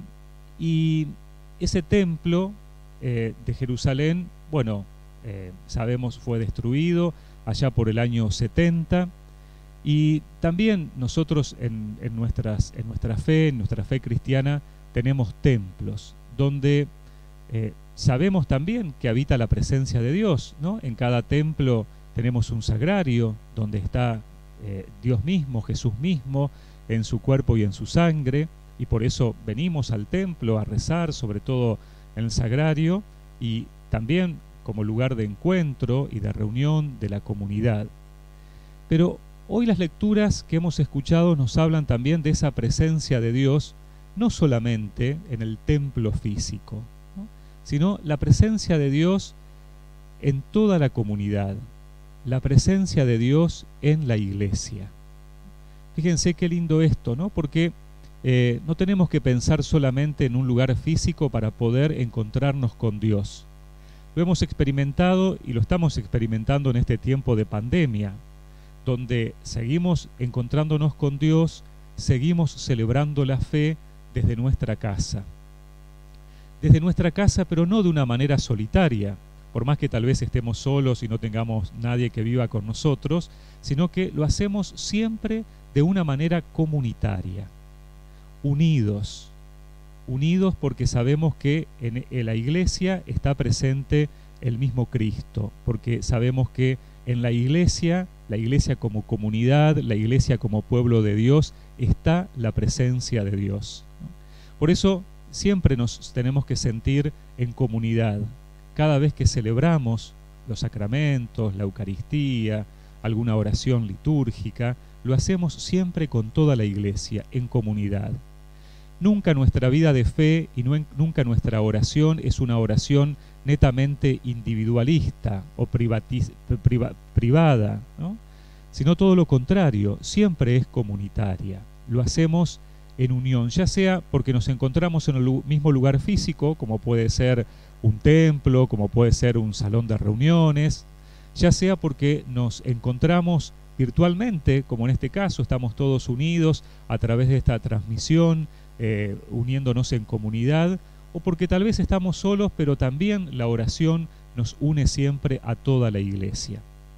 y ese templo Eh, de Jerusalén, bueno, eh, sabemos fue destruido allá por el año setenta, y también nosotros en, en, nuestras, en nuestra fe, en nuestra fe cristiana, tenemos templos donde eh, sabemos también que habita la presencia de Dios, ¿no? En cada templo tenemos un sagrario donde está eh, Dios mismo, Jesús mismo, en su cuerpo y en su sangre, y por eso venimos al templo a rezar, sobre todo en el sagrario, y también como lugar de encuentro y de reunión de la comunidad. Pero hoy las lecturas que hemos escuchado nos hablan también de esa presencia de Dios, no solamente en el templo físico, ¿no?, sino la presencia de Dios en toda la comunidad, la presencia de Dios en la iglesia. Fíjense qué lindo esto, ¿no? Porque Eh, no tenemos que pensar solamente en un lugar físico para poder encontrarnos con Dios. Lo hemos experimentado y lo estamos experimentando en este tiempo de pandemia, donde seguimos encontrándonos con Dios, seguimos celebrando la fe desde nuestra casa. Desde nuestra casa, pero no de una manera solitaria, por más que tal vez estemos solos y no tengamos nadie que viva con nosotros, sino que lo hacemos siempre de una manera comunitaria. Unidos, unidos porque sabemos que en, en la iglesia está presente el mismo Cristo, porque sabemos que en la iglesia, la iglesia como comunidad, la iglesia como pueblo de Dios, está la presencia de Dios, ¿no? Por eso siempre nos tenemos que sentir en comunidad. Cada vez que celebramos los sacramentos, la Eucaristía, alguna oración litúrgica, lo hacemos siempre con toda la iglesia, en comunidad. Nunca nuestra vida de fe y no en, nunca nuestra oración es una oración netamente individualista o privatiz, priva, privada, ¿no?, sino todo lo contrario, siempre es comunitaria. Lo hacemos en unión, ya sea porque nos encontramos en el mismo lugar físico, como puede ser un templo, como puede ser un salón de reuniones, ya sea porque nos encontramos virtualmente, como en este caso, estamos todos unidos a través de esta transmisión, eh, uniéndonos en comunidad, o porque tal vez estamos solos, pero también la oración nos une siempre a toda la iglesia.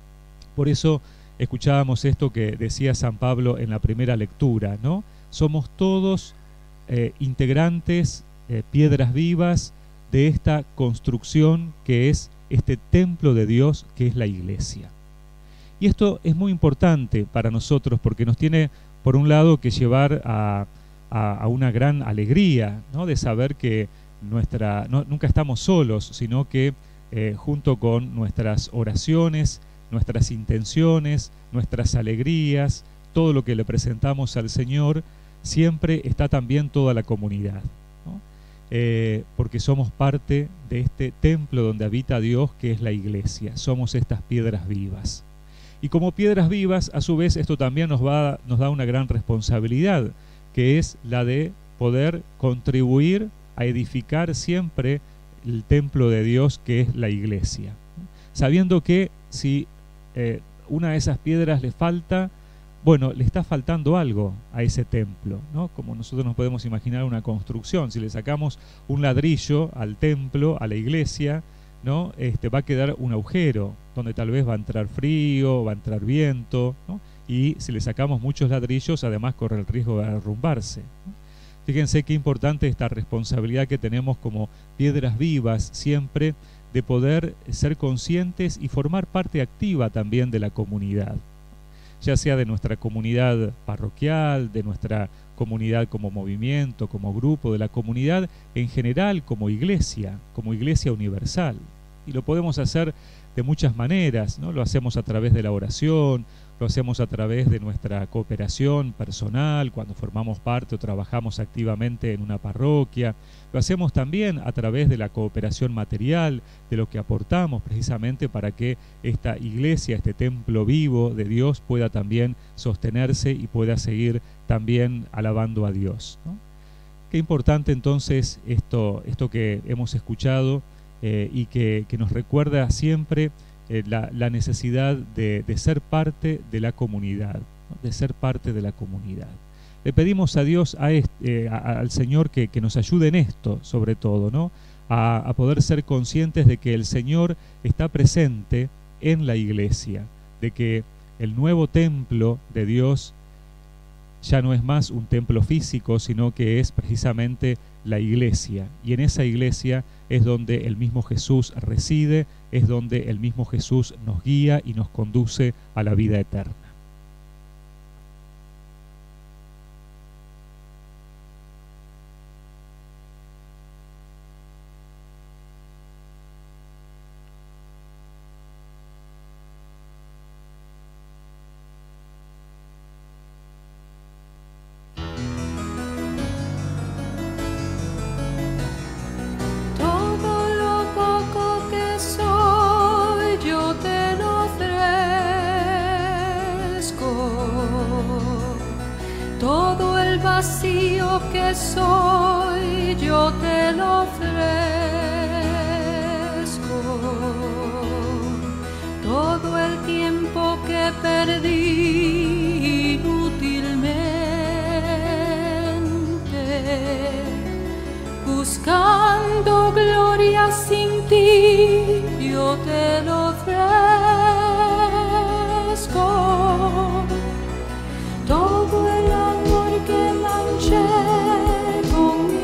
Por eso escuchábamos esto que decía San Pablo en la primera lectura, ¿no? Somos todos eh, integrantes, eh, piedras vivas de esta construcción que es este templo de Dios, que es la iglesia. Y esto es muy importante para nosotros porque nos tiene, por un lado, que llevar a, a, a una gran alegría, ¿no? De saber que nuestra, no, nunca estamos solos, sino que eh, junto con nuestras oraciones, nuestras intenciones, nuestras alegrías, todo lo que le presentamos al Señor, siempre está también toda la comunidad, ¿no? Eh, porque somos parte de este templo donde habita Dios, que es la iglesia. Somos estas piedras vivas. Y como piedras vivas, a su vez, esto también nos, va, nos da una gran responsabilidad, que es la de poder contribuir a edificar siempre el templo de Dios, que es la iglesia. Sabiendo que si eh, una de esas piedras le falta, bueno, le está faltando algo a ese templo, ¿no? Como nosotros nos podemos imaginar una construcción. Si le sacamos un ladrillo al templo, a la iglesia, ¿no? Este, va a quedar un agujero donde tal vez va a entrar frío, va a entrar viento, ¿no? Y si le sacamos muchos ladrillos, además corre el riesgo de derrumbarse, ¿no? Fíjense qué importante esta responsabilidad que tenemos como piedras vivas siempre de poder ser conscientes y formar parte activa también de la comunidad, ya sea de nuestra comunidad parroquial, de nuestra comunidad como movimiento, como grupo, de la comunidad en general como iglesia, como iglesia universal. Y lo podemos hacer de muchas maneras, ¿no? Lo hacemos a través de la oración, lo hacemos a través de nuestra cooperación personal, cuando formamos parte o trabajamos activamente en una parroquia. Lo hacemos también a través de la cooperación material, de lo que aportamos precisamente para que esta iglesia, este templo vivo de Dios pueda también sostenerse y pueda seguir también alabando a Dios, ¿no? Qué importante entonces esto, esto que hemos escuchado eh, y que, que nos recuerda siempre Eh, la, la necesidad de, de ser parte de la comunidad, ¿no? De ser parte de la comunidad. Le pedimos a Dios, a este, eh, a, al Señor que, que nos ayude en esto, sobre todo, ¿no? A, a poder ser conscientes de que el Señor está presente en la iglesia, de que el nuevo templo de Dios ya no es más un templo físico, sino que es precisamente la iglesia. Y en esa iglesia es donde el mismo Jesús reside, es donde el mismo Jesús nos guía y nos conduce a la vida eterna. Todo el vacío que soy, yo te lo ofrezco. Todo el tiempo que perdí inútilmente, buscando gloria sin ti, yo te lo ofrezco. Todo el amor que manché con mi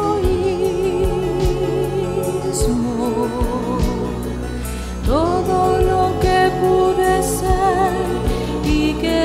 egoísmo, todo lo que pude ser y que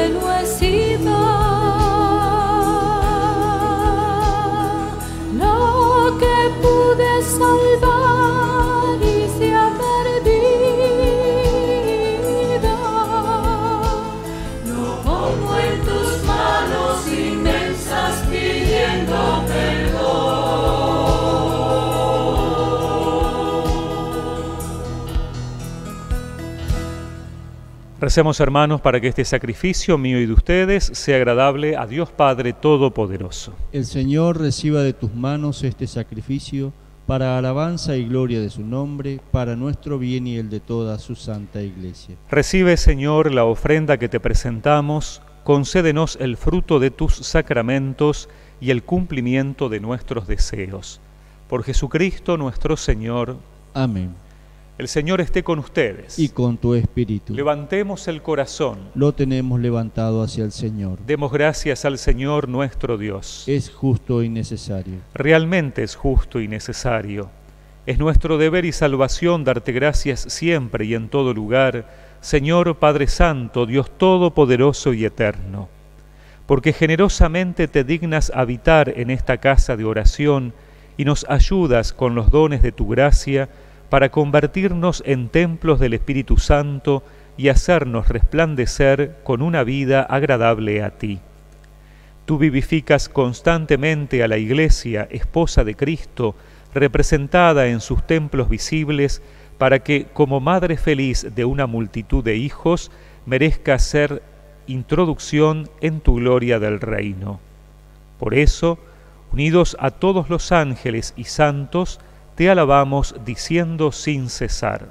Recemos, hermanos, para que este sacrificio mío y de ustedes sea agradable a Dios Padre Todopoderoso. El Señor reciba de tus manos este sacrificio para alabanza y gloria de su nombre, para nuestro bien y el de toda su santa Iglesia. Recibe, Señor, la ofrenda que te presentamos, concédenos el fruto de tus sacramentos y el cumplimiento de nuestros deseos. Por Jesucristo nuestro Señor. Amén. El Señor esté con ustedes. Y con tu espíritu. Levantemos el corazón. Lo tenemos levantado hacia el Señor. Demos gracias al Señor nuestro Dios. Es justo y necesario. Realmente es justo y necesario. Es nuestro deber y salvación darte gracias siempre y en todo lugar, Señor Padre Santo, Dios Todopoderoso y Eterno. Porque generosamente te dignas habitar en esta casa de oración y nos ayudas con los dones de tu gracia para convertirnos en templos del Espíritu Santo y hacernos resplandecer con una vida agradable a ti. Tú vivificas constantemente a la Iglesia, esposa de Cristo, representada en sus templos visibles, para que, como madre feliz de una multitud de hijos, merezca ser introducción en tu gloria del reino. Por eso, unidos a todos los ángeles y santos, te alabamos diciendo sin cesar.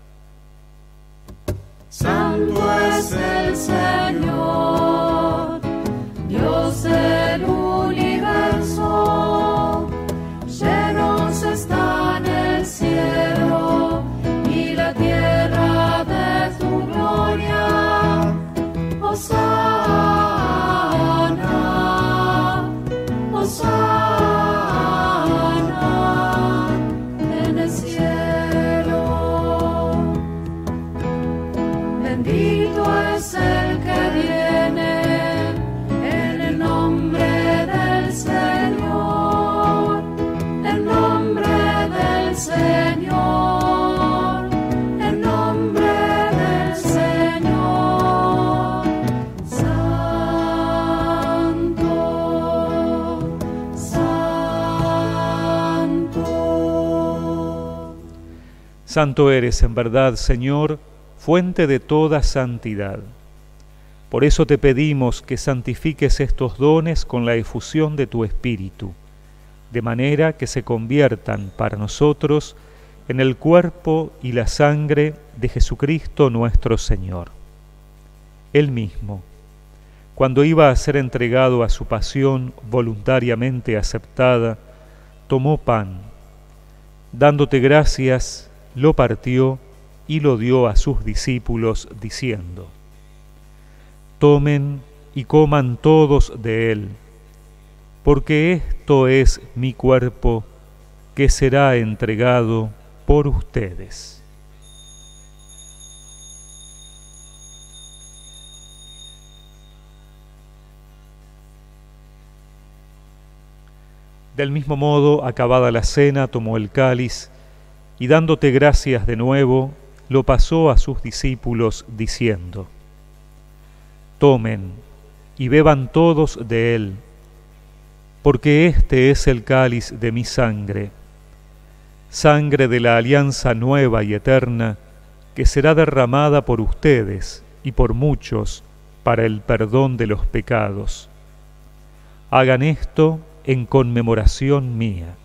Santo es el Señor, Dios del universo, llenos están el cielo y la tierra de tu gloria. Hosana, Hosana. Bendito es el que viene en el nombre del Señor, el nombre del Señor, el nombre del Señor. Santo, Santo. Santo eres en verdad, Señor, fuente de toda santidad. Por eso te pedimos que santifiques estos dones con la efusión de tu Espíritu, de manera que se conviertan para nosotros en el cuerpo y la sangre de Jesucristo nuestro Señor. Él mismo, cuando iba a ser entregado a su pasión voluntariamente aceptada, tomó pan, dándote gracias, lo partió y lo dio a sus discípulos, diciendo: Tomen y coman todos de él, porque esto es mi cuerpo, que será entregado por ustedes. Del mismo modo, acabada la cena, tomó el cáliz, y dándote gracias de nuevo, lo pasó a sus discípulos, diciendo: Tomen y beban todos de él, porque este es el cáliz de mi sangre, sangre de la alianza nueva y eterna, que será derramada por ustedes y por muchos para el perdón de los pecados. Hagan esto en conmemoración mía.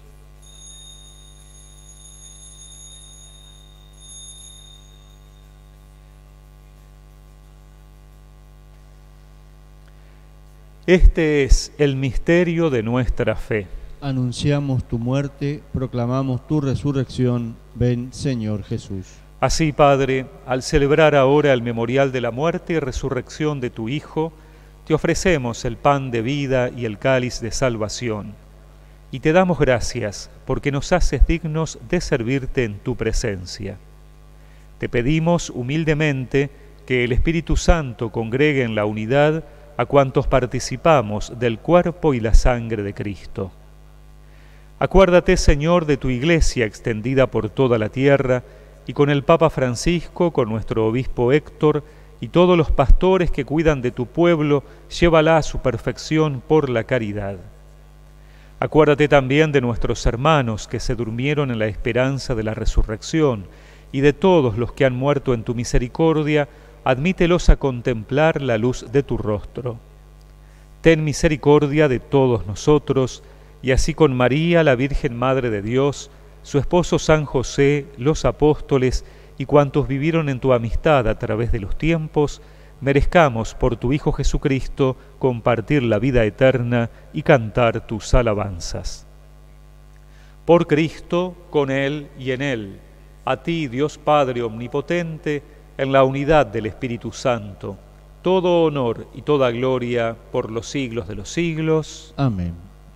Este es el misterio de nuestra fe. Anunciamos tu muerte, proclamamos tu resurrección. Ven, Señor Jesús. Así, Padre, al celebrar ahora el memorial de la muerte y resurrección de tu Hijo, te ofrecemos el pan de vida y el cáliz de salvación, y te damos gracias porque nos haces dignos de servirte en tu presencia. Te pedimos humildemente que el Espíritu Santo congregue en la unidad a cuantos participamos del cuerpo y la sangre de Cristo. Acuérdate, Señor, de tu Iglesia extendida por toda la tierra, y con el Papa Francisco, con nuestro obispo Héctor, y todos los pastores que cuidan de tu pueblo, llévala a su perfección por la caridad. Acuérdate también de nuestros hermanos que se durmieron en la esperanza de la resurrección, y de todos los que han muerto en tu misericordia, admítelos a contemplar la luz de tu rostro. Ten misericordia de todos nosotros, y así con María, la Virgen Madre de Dios, su esposo San José, los apóstoles y cuantos vivieron en tu amistad a través de los tiempos, merezcamos por tu Hijo Jesucristo compartir la vida eterna y cantar tus alabanzas. Por Cristo, con Él y en Él, a ti, Dios Padre Omnipotente, en la unidad del Espíritu Santo, todo honor y toda gloria por los siglos de los siglos. Amén.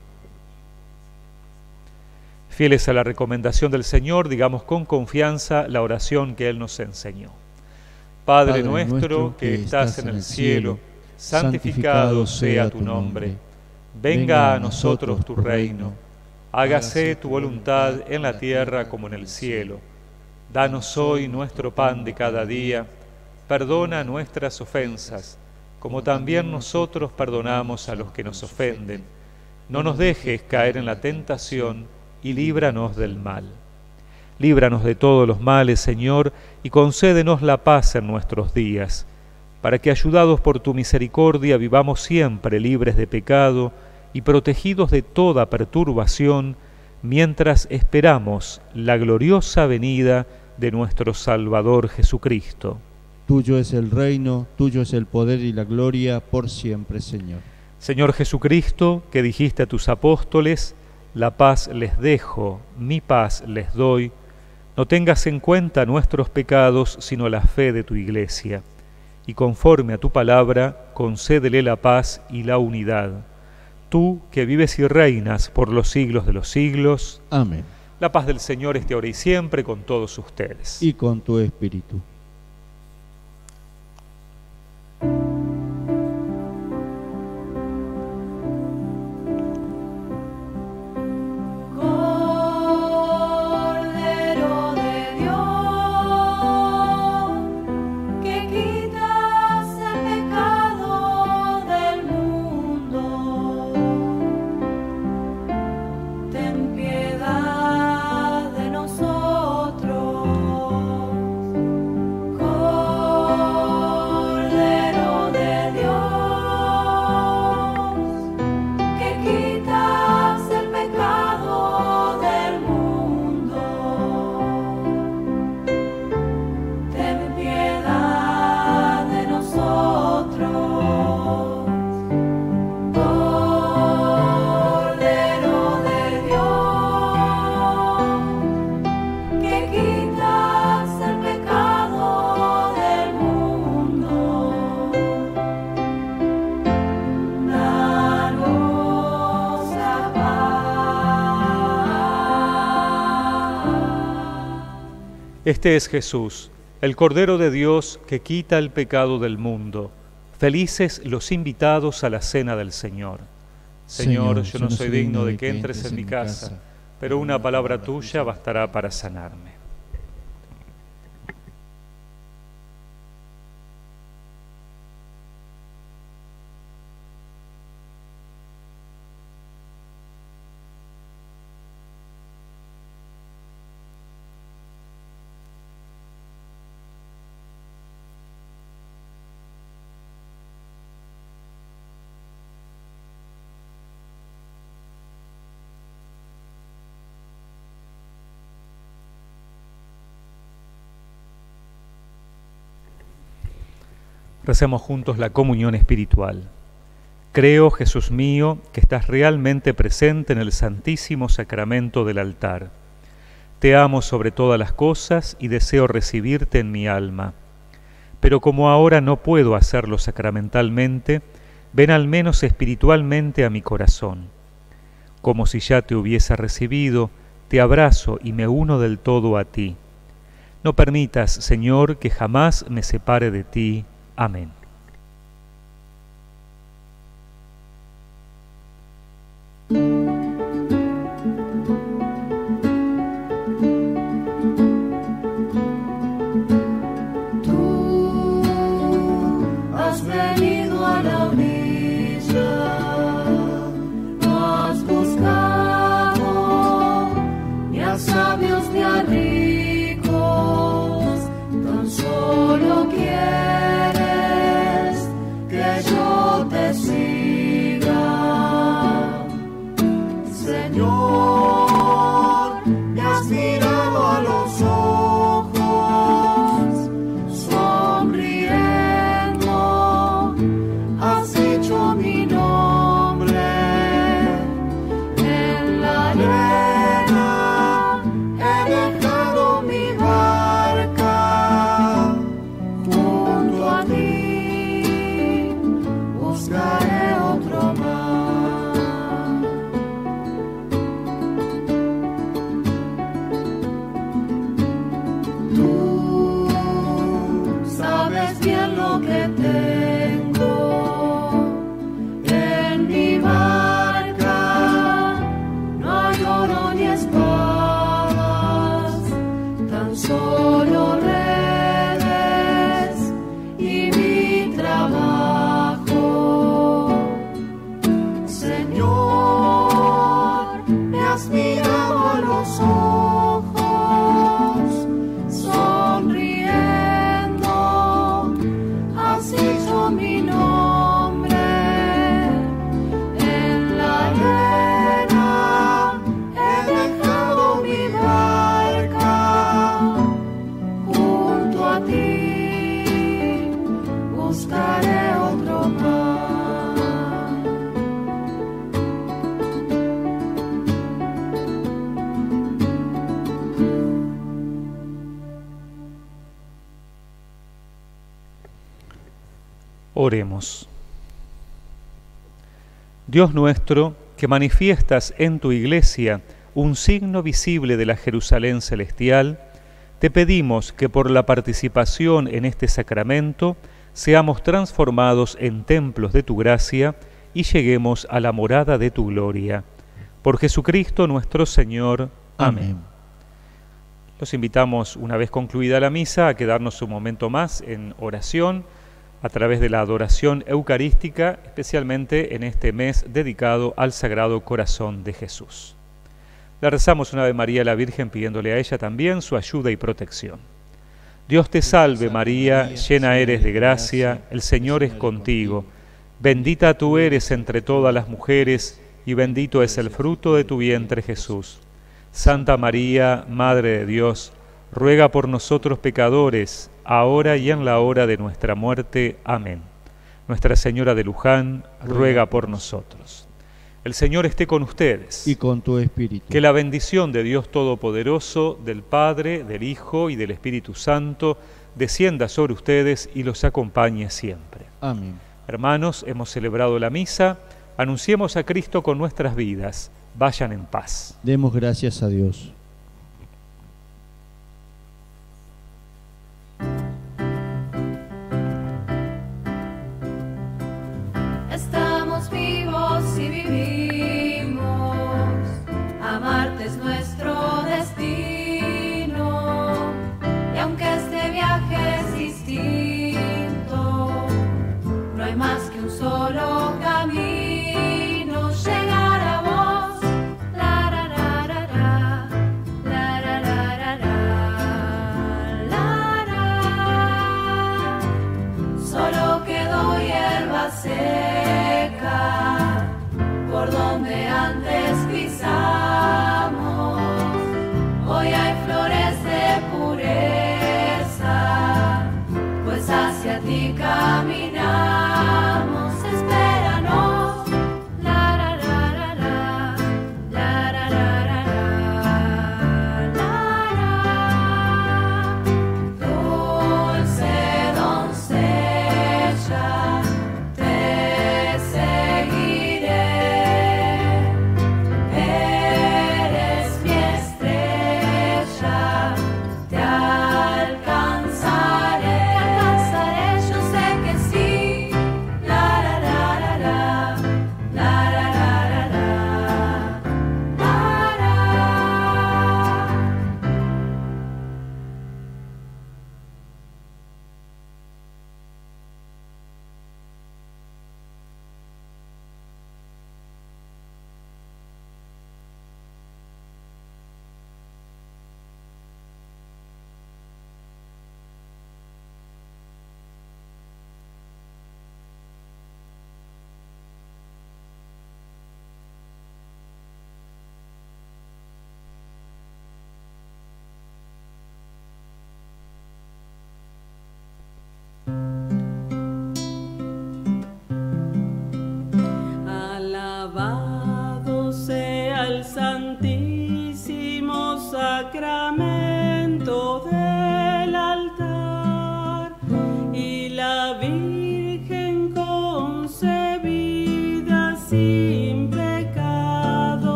Fieles a la recomendación del Señor, digamos con confianza la oración que Él nos enseñó. Padre, Padre nuestro, nuestro que estás en el cielo, santificado sea tu nombre. Venga a nosotros tu reino. Hágase tu voluntad en la tierra como en el cielo. Danos hoy nuestro pan de cada día. Perdona nuestras ofensas, como también nosotros perdonamos a los que nos ofenden. No nos dejes caer en la tentación y líbranos del mal. Líbranos de todos los males, Señor, y concédenos la paz en nuestros días, para que, ayudados por tu misericordia, vivamos siempre libres de pecado y protegidos de toda perturbación, mientras esperamos la gloriosa venida de nuestro Salvador Jesucristo. Tuyo es el reino, tuyo es el poder y la gloria por siempre, Señor. Señor Jesucristo, que dijiste a tus apóstoles, la paz les dejo, mi paz les doy, no tengas en cuenta nuestros pecados, sino la fe de tu Iglesia, y conforme a tu palabra, concédele la paz y la unidad. Tú, que vives y reinas por los siglos de los siglos. Amén. La paz del Señor esté ahora y siempre con todos ustedes. Y con tu espíritu. Este es Jesús, el Cordero de Dios que quita el pecado del mundo. Felices los invitados a la cena del Señor. Señor, yo no soy digno de que entres en mi casa, pero una palabra tuya bastará para sanarme. Recemos juntos la comunión espiritual. Creo, Jesús mío, que estás realmente presente en el santísimo sacramento del altar. Te amo sobre todas las cosas y deseo recibirte en mi alma. Pero como ahora no puedo hacerlo sacramentalmente, ven al menos espiritualmente a mi corazón. Como si ya te hubiese recibido, te abrazo y me uno del todo a ti. No permitas, Señor, que jamás me separe de ti. Amén. Tú has venido a la orilla, no has buscado ni a sabios ni a ricos, tan solo quieres es bien lo que tengo. En mi barca no hay oro ni espadas, tan solo redes y mi trabajo. Señor, me has mirado a los ojos, sonriendo, has hecho mi nombre en la arena, he dejado mi barca, junto a ti buscaré otro mar. Oremos. Dios nuestro, que manifiestas en tu Iglesia un signo visible de la Jerusalén celestial, te pedimos que por la participación en este sacramento seamos transformados en templos de tu gracia y lleguemos a la morada de tu gloria. Por Jesucristo nuestro Señor. Amén. Amén. Los invitamos, una vez concluida la misa, a quedarnos un momento más en oración a través de la adoración eucarística, especialmente en este mes dedicado al Sagrado Corazón de Jesús. Le rezamos una Ave María a la Virgen pidiéndole a ella también su ayuda y protección. Dios te salve María, llena eres de gracia, el Señor es contigo. Bendita tú eres entre todas las mujeres y bendito es el fruto de tu vientre Jesús. Santa María, Madre de Dios, ruega por nosotros pecadores, ahora y en la hora de nuestra muerte. Amén. Nuestra Señora de Luján, ruega por nosotros. El Señor esté con ustedes. Y con tu espíritu. Que la bendición de Dios Todopoderoso, del Padre, del Hijo y del Espíritu Santo, descienda sobre ustedes y los acompañe siempre. Amén. Hermanos, hemos celebrado la misa. Anunciemos a Cristo con nuestras vidas. Vayan en paz. Demos gracias a Dios. Estamos vivos y vivimos, amarte es nuestro destino, y aunque este viaje es distinto, no hay más que un solo camino, llegar a vos, la ra ra ra ra, la ra ra ra ra, la ra. Solo quedó hierba seca por donde antes pisamos, hoy hay flores de pureza, pues hacia ti caminamos, espéranos, la ra ra ra ra, la ra ra ra ra, la ra. Dulce doncella, te seguiré, eres mi estrella, te alcanzaré, te alcanzaré, yo sé que sí.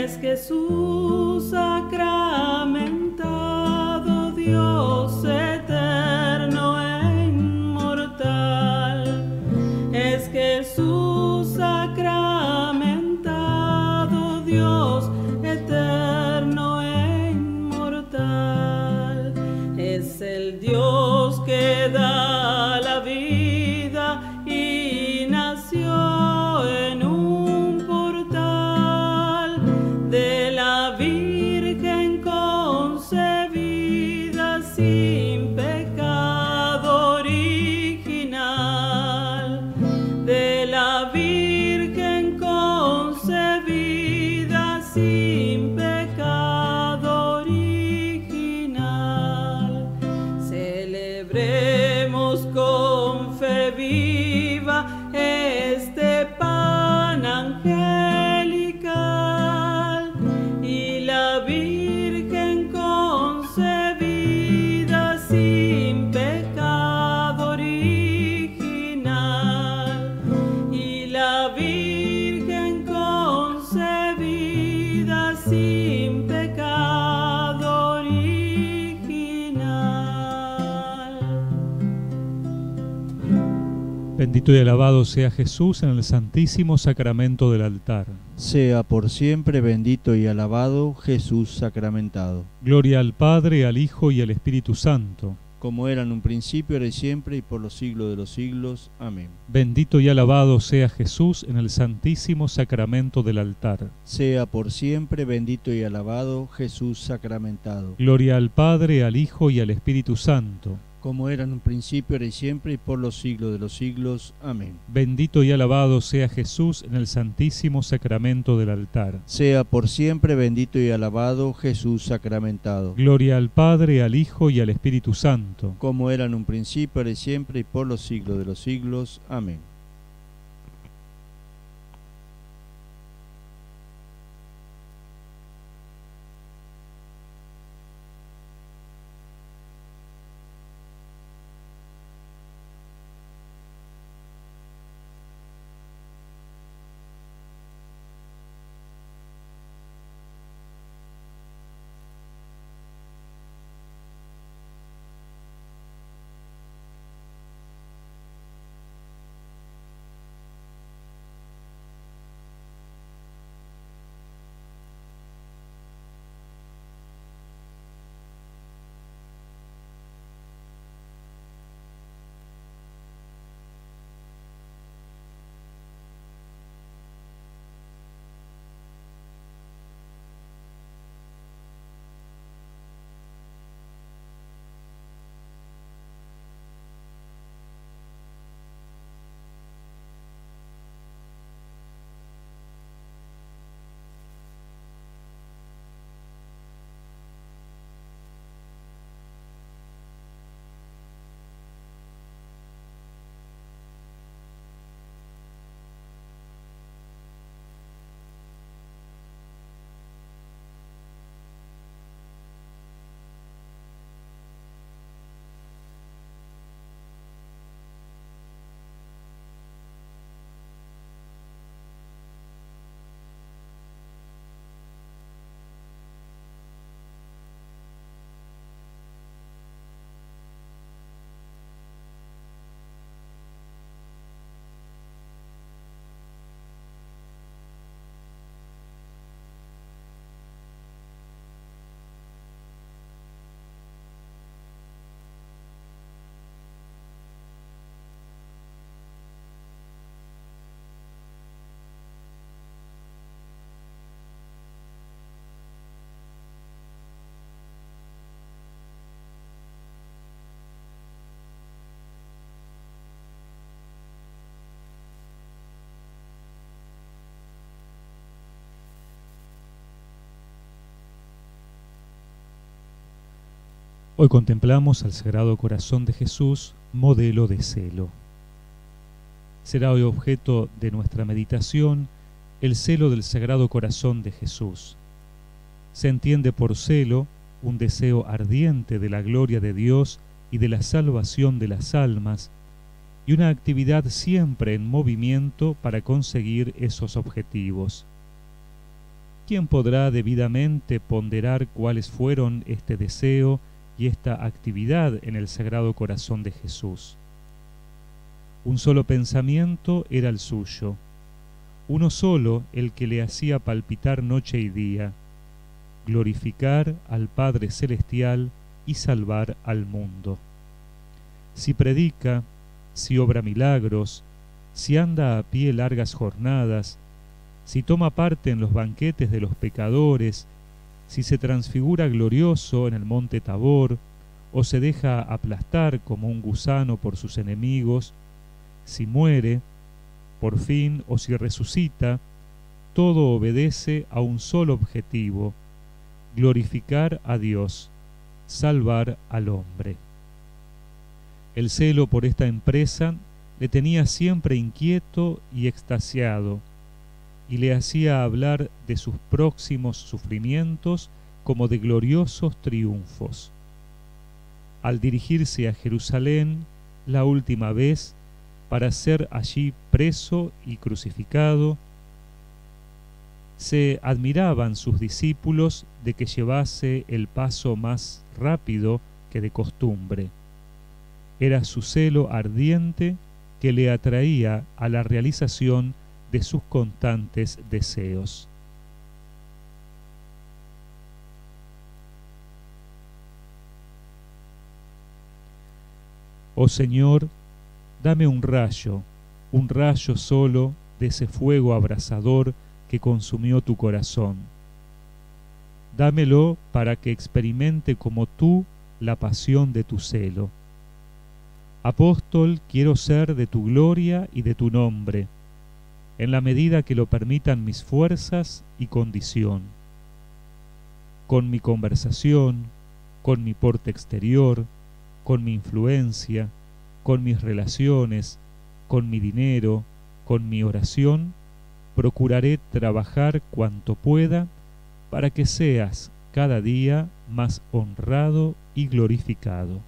es Jesús sacramentado, Dios eterno e inmortal. Es Jesús sacramentado, Dios eterno e inmortal. Es el Dios que da la vida y nació en un portal de la Virgen concebida sin pecado original, de la Virgen concebida sin pecado original. Celebremos con fe viva este pan angelical y la Virgen concebida sin pecado original, y la Virgen concebida sin pecado original. Bendito y alabado sea Jesús en el santísimo sacramento del altar. Sea por siempre bendito y alabado Jesús sacramentado, Gloria al Padre, al Hijo y al Espíritu Santo. como era en un principio, ahora y siempre, y por los siglos de los siglos. Amén. Bendito y alabado sea Jesús en el santísimo sacramento del altar. Sea por siempre bendito y alabado Jesús sacramentado, Gloria al Padre, al Hijo y al Espíritu Santo. como era en un principio, ahora y siempre, y por los siglos de los siglos. Amén. Bendito y alabado sea Jesús en el santísimo sacramento del altar. Sea por siempre bendito y alabado Jesús sacramentado, Gloria al Padre, al Hijo y al Espíritu Santo. como era en un principio, ahora y siempre, y por los siglos de los siglos. Amén. Hoy contemplamos al Sagrado Corazón de Jesús, modelo de celo. Será hoy objeto de nuestra meditación el celo del Sagrado Corazón de Jesús. Se entiende por celo un deseo ardiente de la gloria de Dios y de la salvación de las almas, y una actividad siempre en movimiento para conseguir esos objetivos. ¿quién podrá debidamente ponderar cuáles fueron este deseo y esta actividad en el Sagrado Corazón de Jesús? Un solo pensamiento era el suyo, uno solo el que le hacía palpitar noche y día: glorificar al Padre Celestial y salvar al mundo. Si predica, si obra milagros, si anda a pie largas jornadas, si toma parte en los banquetes de los pecadores, si se transfigura glorioso en el monte Tabor, o se deja aplastar como un gusano por sus enemigos, si muere, por fin, o si resucita, todo obedece a un solo objetivo: glorificar a Dios, salvar al hombre. El celo por esta empresa le tenía siempre inquieto y extasiado, y le hacía hablar de sus próximos sufrimientos como de gloriosos triunfos. Al dirigirse a Jerusalén la última vez para ser allí preso y crucificado, se admiraban sus discípulos de que llevase el paso más rápido que de costumbre. Era su celo ardiente que le atraía a la realización de sus constantes deseos. Oh Señor, dame un rayo, un rayo solo de ese fuego abrasador que consumió tu corazón. Dámelo para que experimente como tú la pasión de tu celo. Apóstol quiero ser de tu gloria y de tu nombre, en la medida que lo permitan mis fuerzas y condición. Con mi conversación, con mi porte exterior, con mi influencia, con mis relaciones, con mi dinero, con mi oración, procuraré trabajar cuanto pueda para que seas cada día más honrado y glorificado.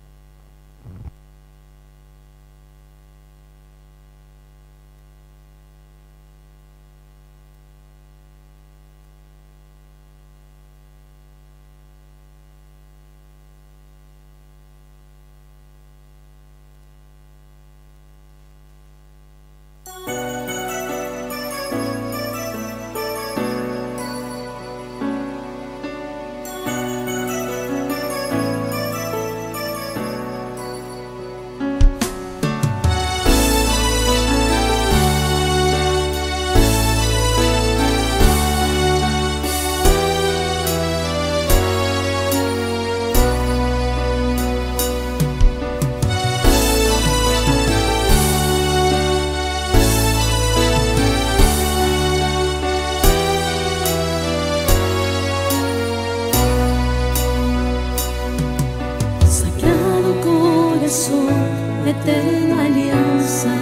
Eterna alianza,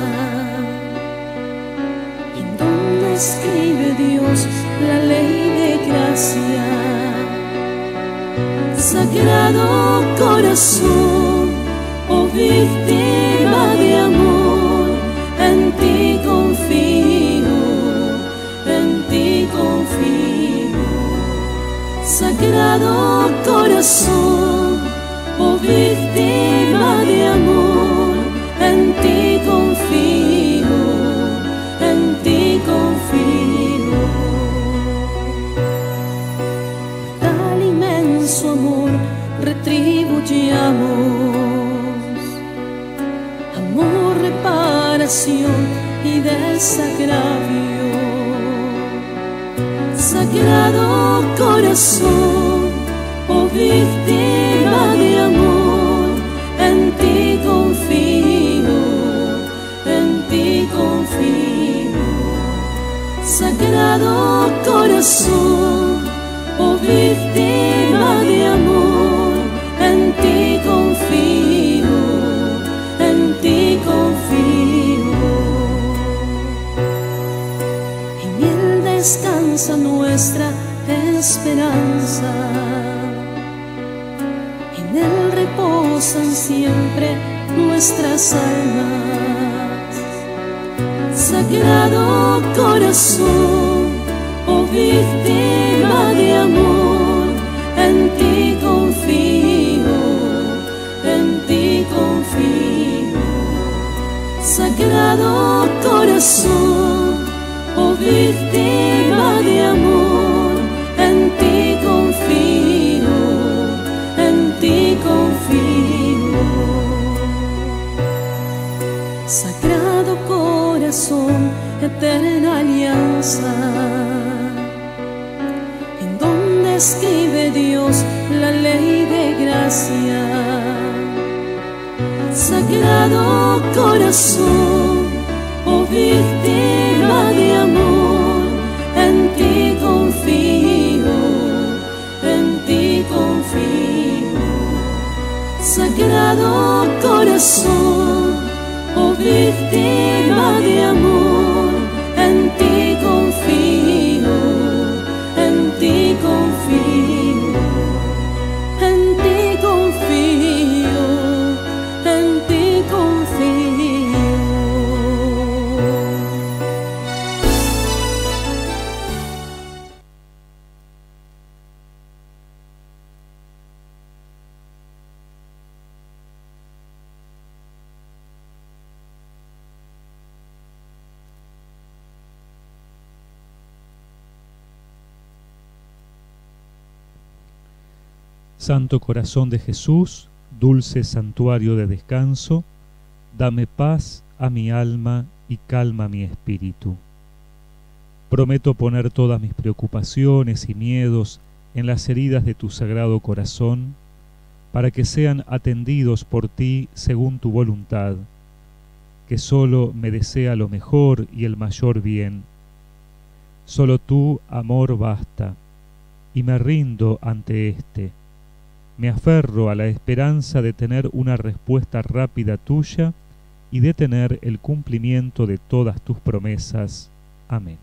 en donde escribe Dios la ley de gracia. Sagrado corazón, oh víctima de amor, en ti confío, en ti confío. Sagrado corazón, oh víctima de amor, en ti confío, en ti confío. Tal inmenso amor retribuyamos, amor, reparación y desagravio. Sagrado corazón, oh víctima de amor, en ti confío, en ti confío. Sagrado corazón, oh víctima de amor, en ti confío, en ti confío. En él descansa nuestra esperanza, en él reposan siempre nuestras almas. Sagrado corazón, oh víctima de amor, en ti confío, en ti confío. Sagrado corazón, oh víctima de amor, en ti confío, en ti confío. Sagrado corazón, eterna alianza, en donde escribe Dios la ley de gracia. Sagrado corazón, oh víctima de amor, en ti confío, en ti confío. Sagrado corazón, oh víctima de amor, en ti confío, en ti confío, en ti confío, en ti confío. Santo Corazón de Jesús, dulce santuario de descanso, dame paz a mi alma y calma mi espíritu. Prometo poner todas mis preocupaciones y miedos en las heridas de tu sagrado corazón, para que sean atendidos por ti según tu voluntad, que solo me desea lo mejor y el mayor bien. Solo tú, amor, basta, y me rindo ante éste. Me aferro a la esperanza de tener una respuesta rápida tuya y de tener el cumplimiento de todas tus promesas. Amén.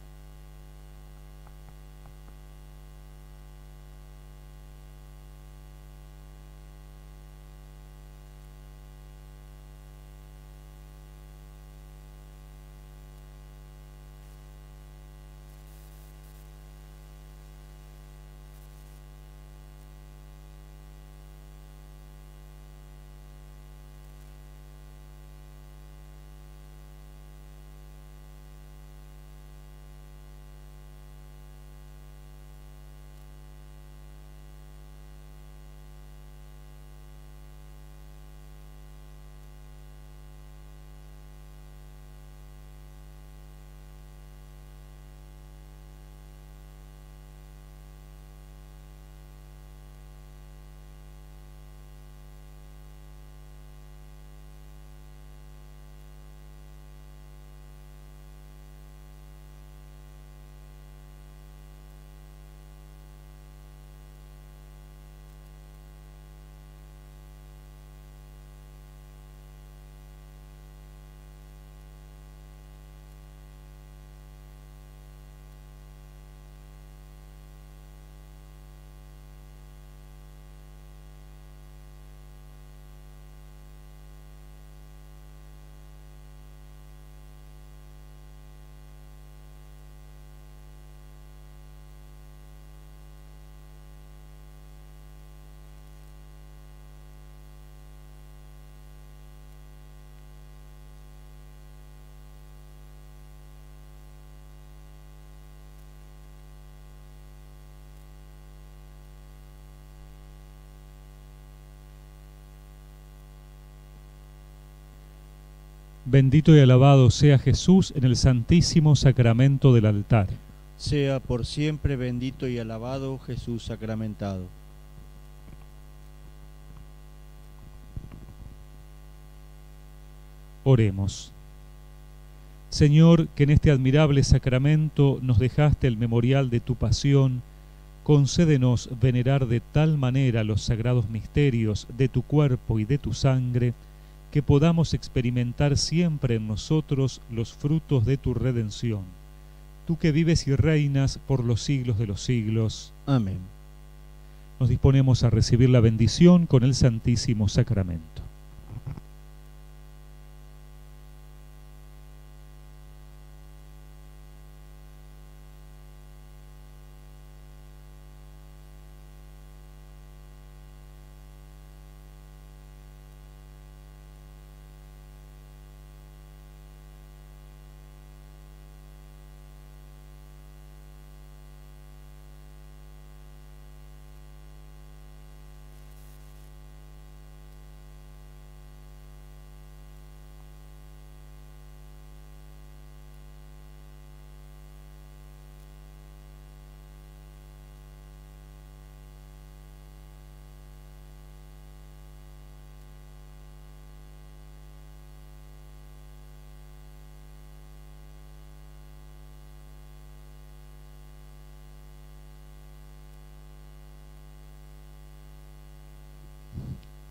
Bendito y alabado sea Jesús en el santísimo sacramento del altar. Sea por siempre bendito y alabado Jesús sacramentado. Oremos. Señor, que en este admirable sacramento nos dejaste el memorial de tu pasión, concédenos venerar de tal manera los sagrados misterios de tu cuerpo y de tu sangre, que podamos experimentar siempre en nosotros los frutos de tu redención. Tú que vives y reinas por los siglos de los siglos. Amén. Nos disponemos a recibir la bendición con el Santísimo Sacramento.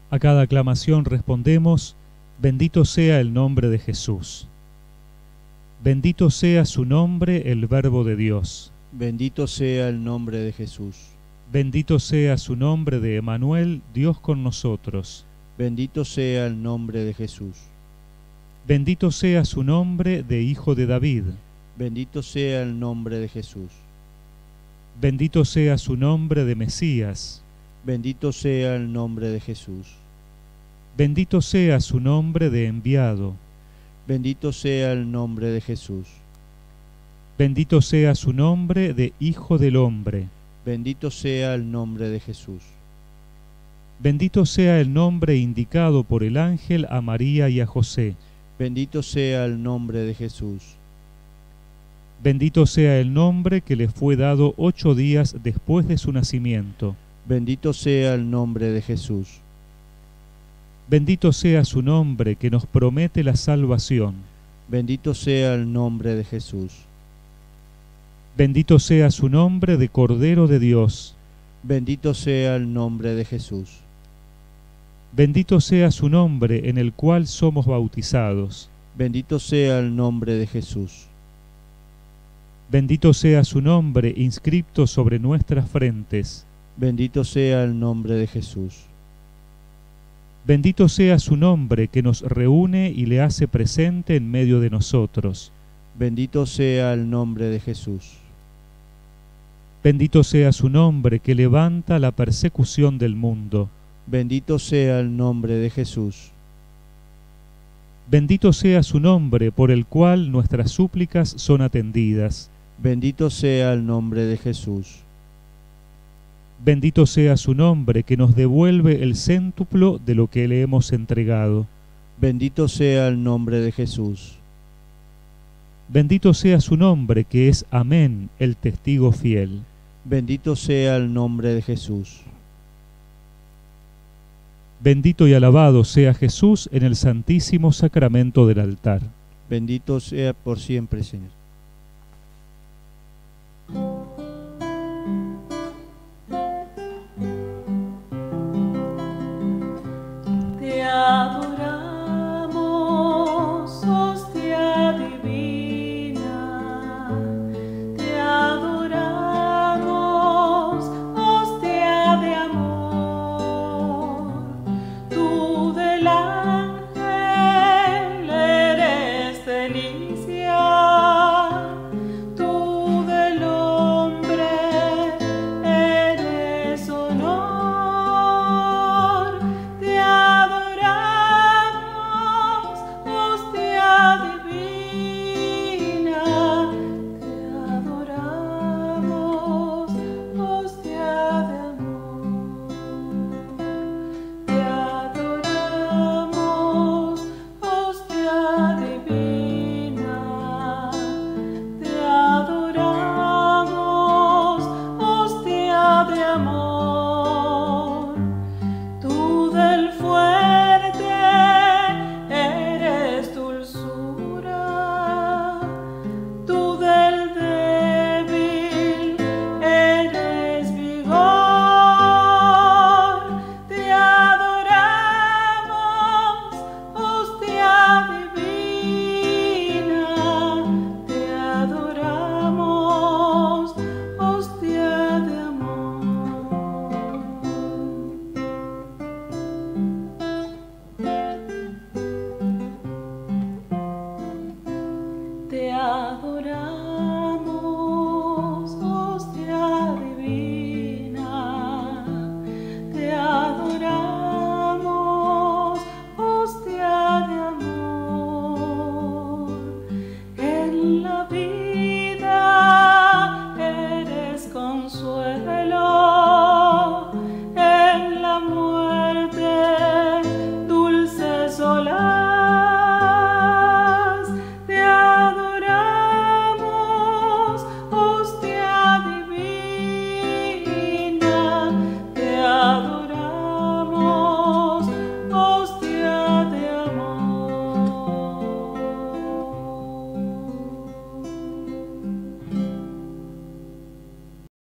A cada aclamación respondemos: bendito sea el nombre de Jesús. Bendito sea su nombre, el Verbo de Dios. Bendito sea el nombre de Jesús. Bendito sea su nombre de Emanuel, Dios con nosotros. Bendito sea el nombre de Jesús. Bendito sea su nombre de Hijo de David. Bendito sea el nombre de Jesús. Bendito sea su nombre de Mesías. Bendito sea el nombre de Jesús. Bendito sea su nombre de enviado. Bendito sea el nombre de Jesús. Bendito sea su nombre de Hijo del Hombre. Bendito sea el nombre de Jesús. Bendito sea el nombre indicado por el ángel a María y a José. Bendito sea el nombre de Jesús. Bendito sea el nombre que le fue dado ocho días después de su nacimiento. Bendito sea el nombre de Jesús. Bendito sea su nombre que nos promete la salvación. Bendito sea el nombre de Jesús. Bendito sea su nombre de Cordero de Dios. Bendito sea el nombre de Jesús. Bendito sea su nombre en el cual somos bautizados. Bendito sea el nombre de Jesús. Bendito sea su nombre inscripto sobre nuestras frentes. Bendito sea el nombre de Jesús. Bendito sea su nombre que nos reúne y le hace presente en medio de nosotros. Bendito sea el nombre de Jesús. Bendito sea su nombre que levanta la persecución del mundo. Bendito sea el nombre de Jesús. Bendito sea su nombre por el cual nuestras súplicas son atendidas. Bendito sea el nombre de Jesús. Bendito sea su nombre que nos devuelve el céntuplo de lo que le hemos entregado. Bendito sea el nombre de Jesús. Bendito sea su nombre que es Amén, el testigo fiel. Bendito sea el nombre de Jesús. Bendito y alabado sea Jesús en el santísimo sacramento del altar. Bendito sea por siempre, Señor.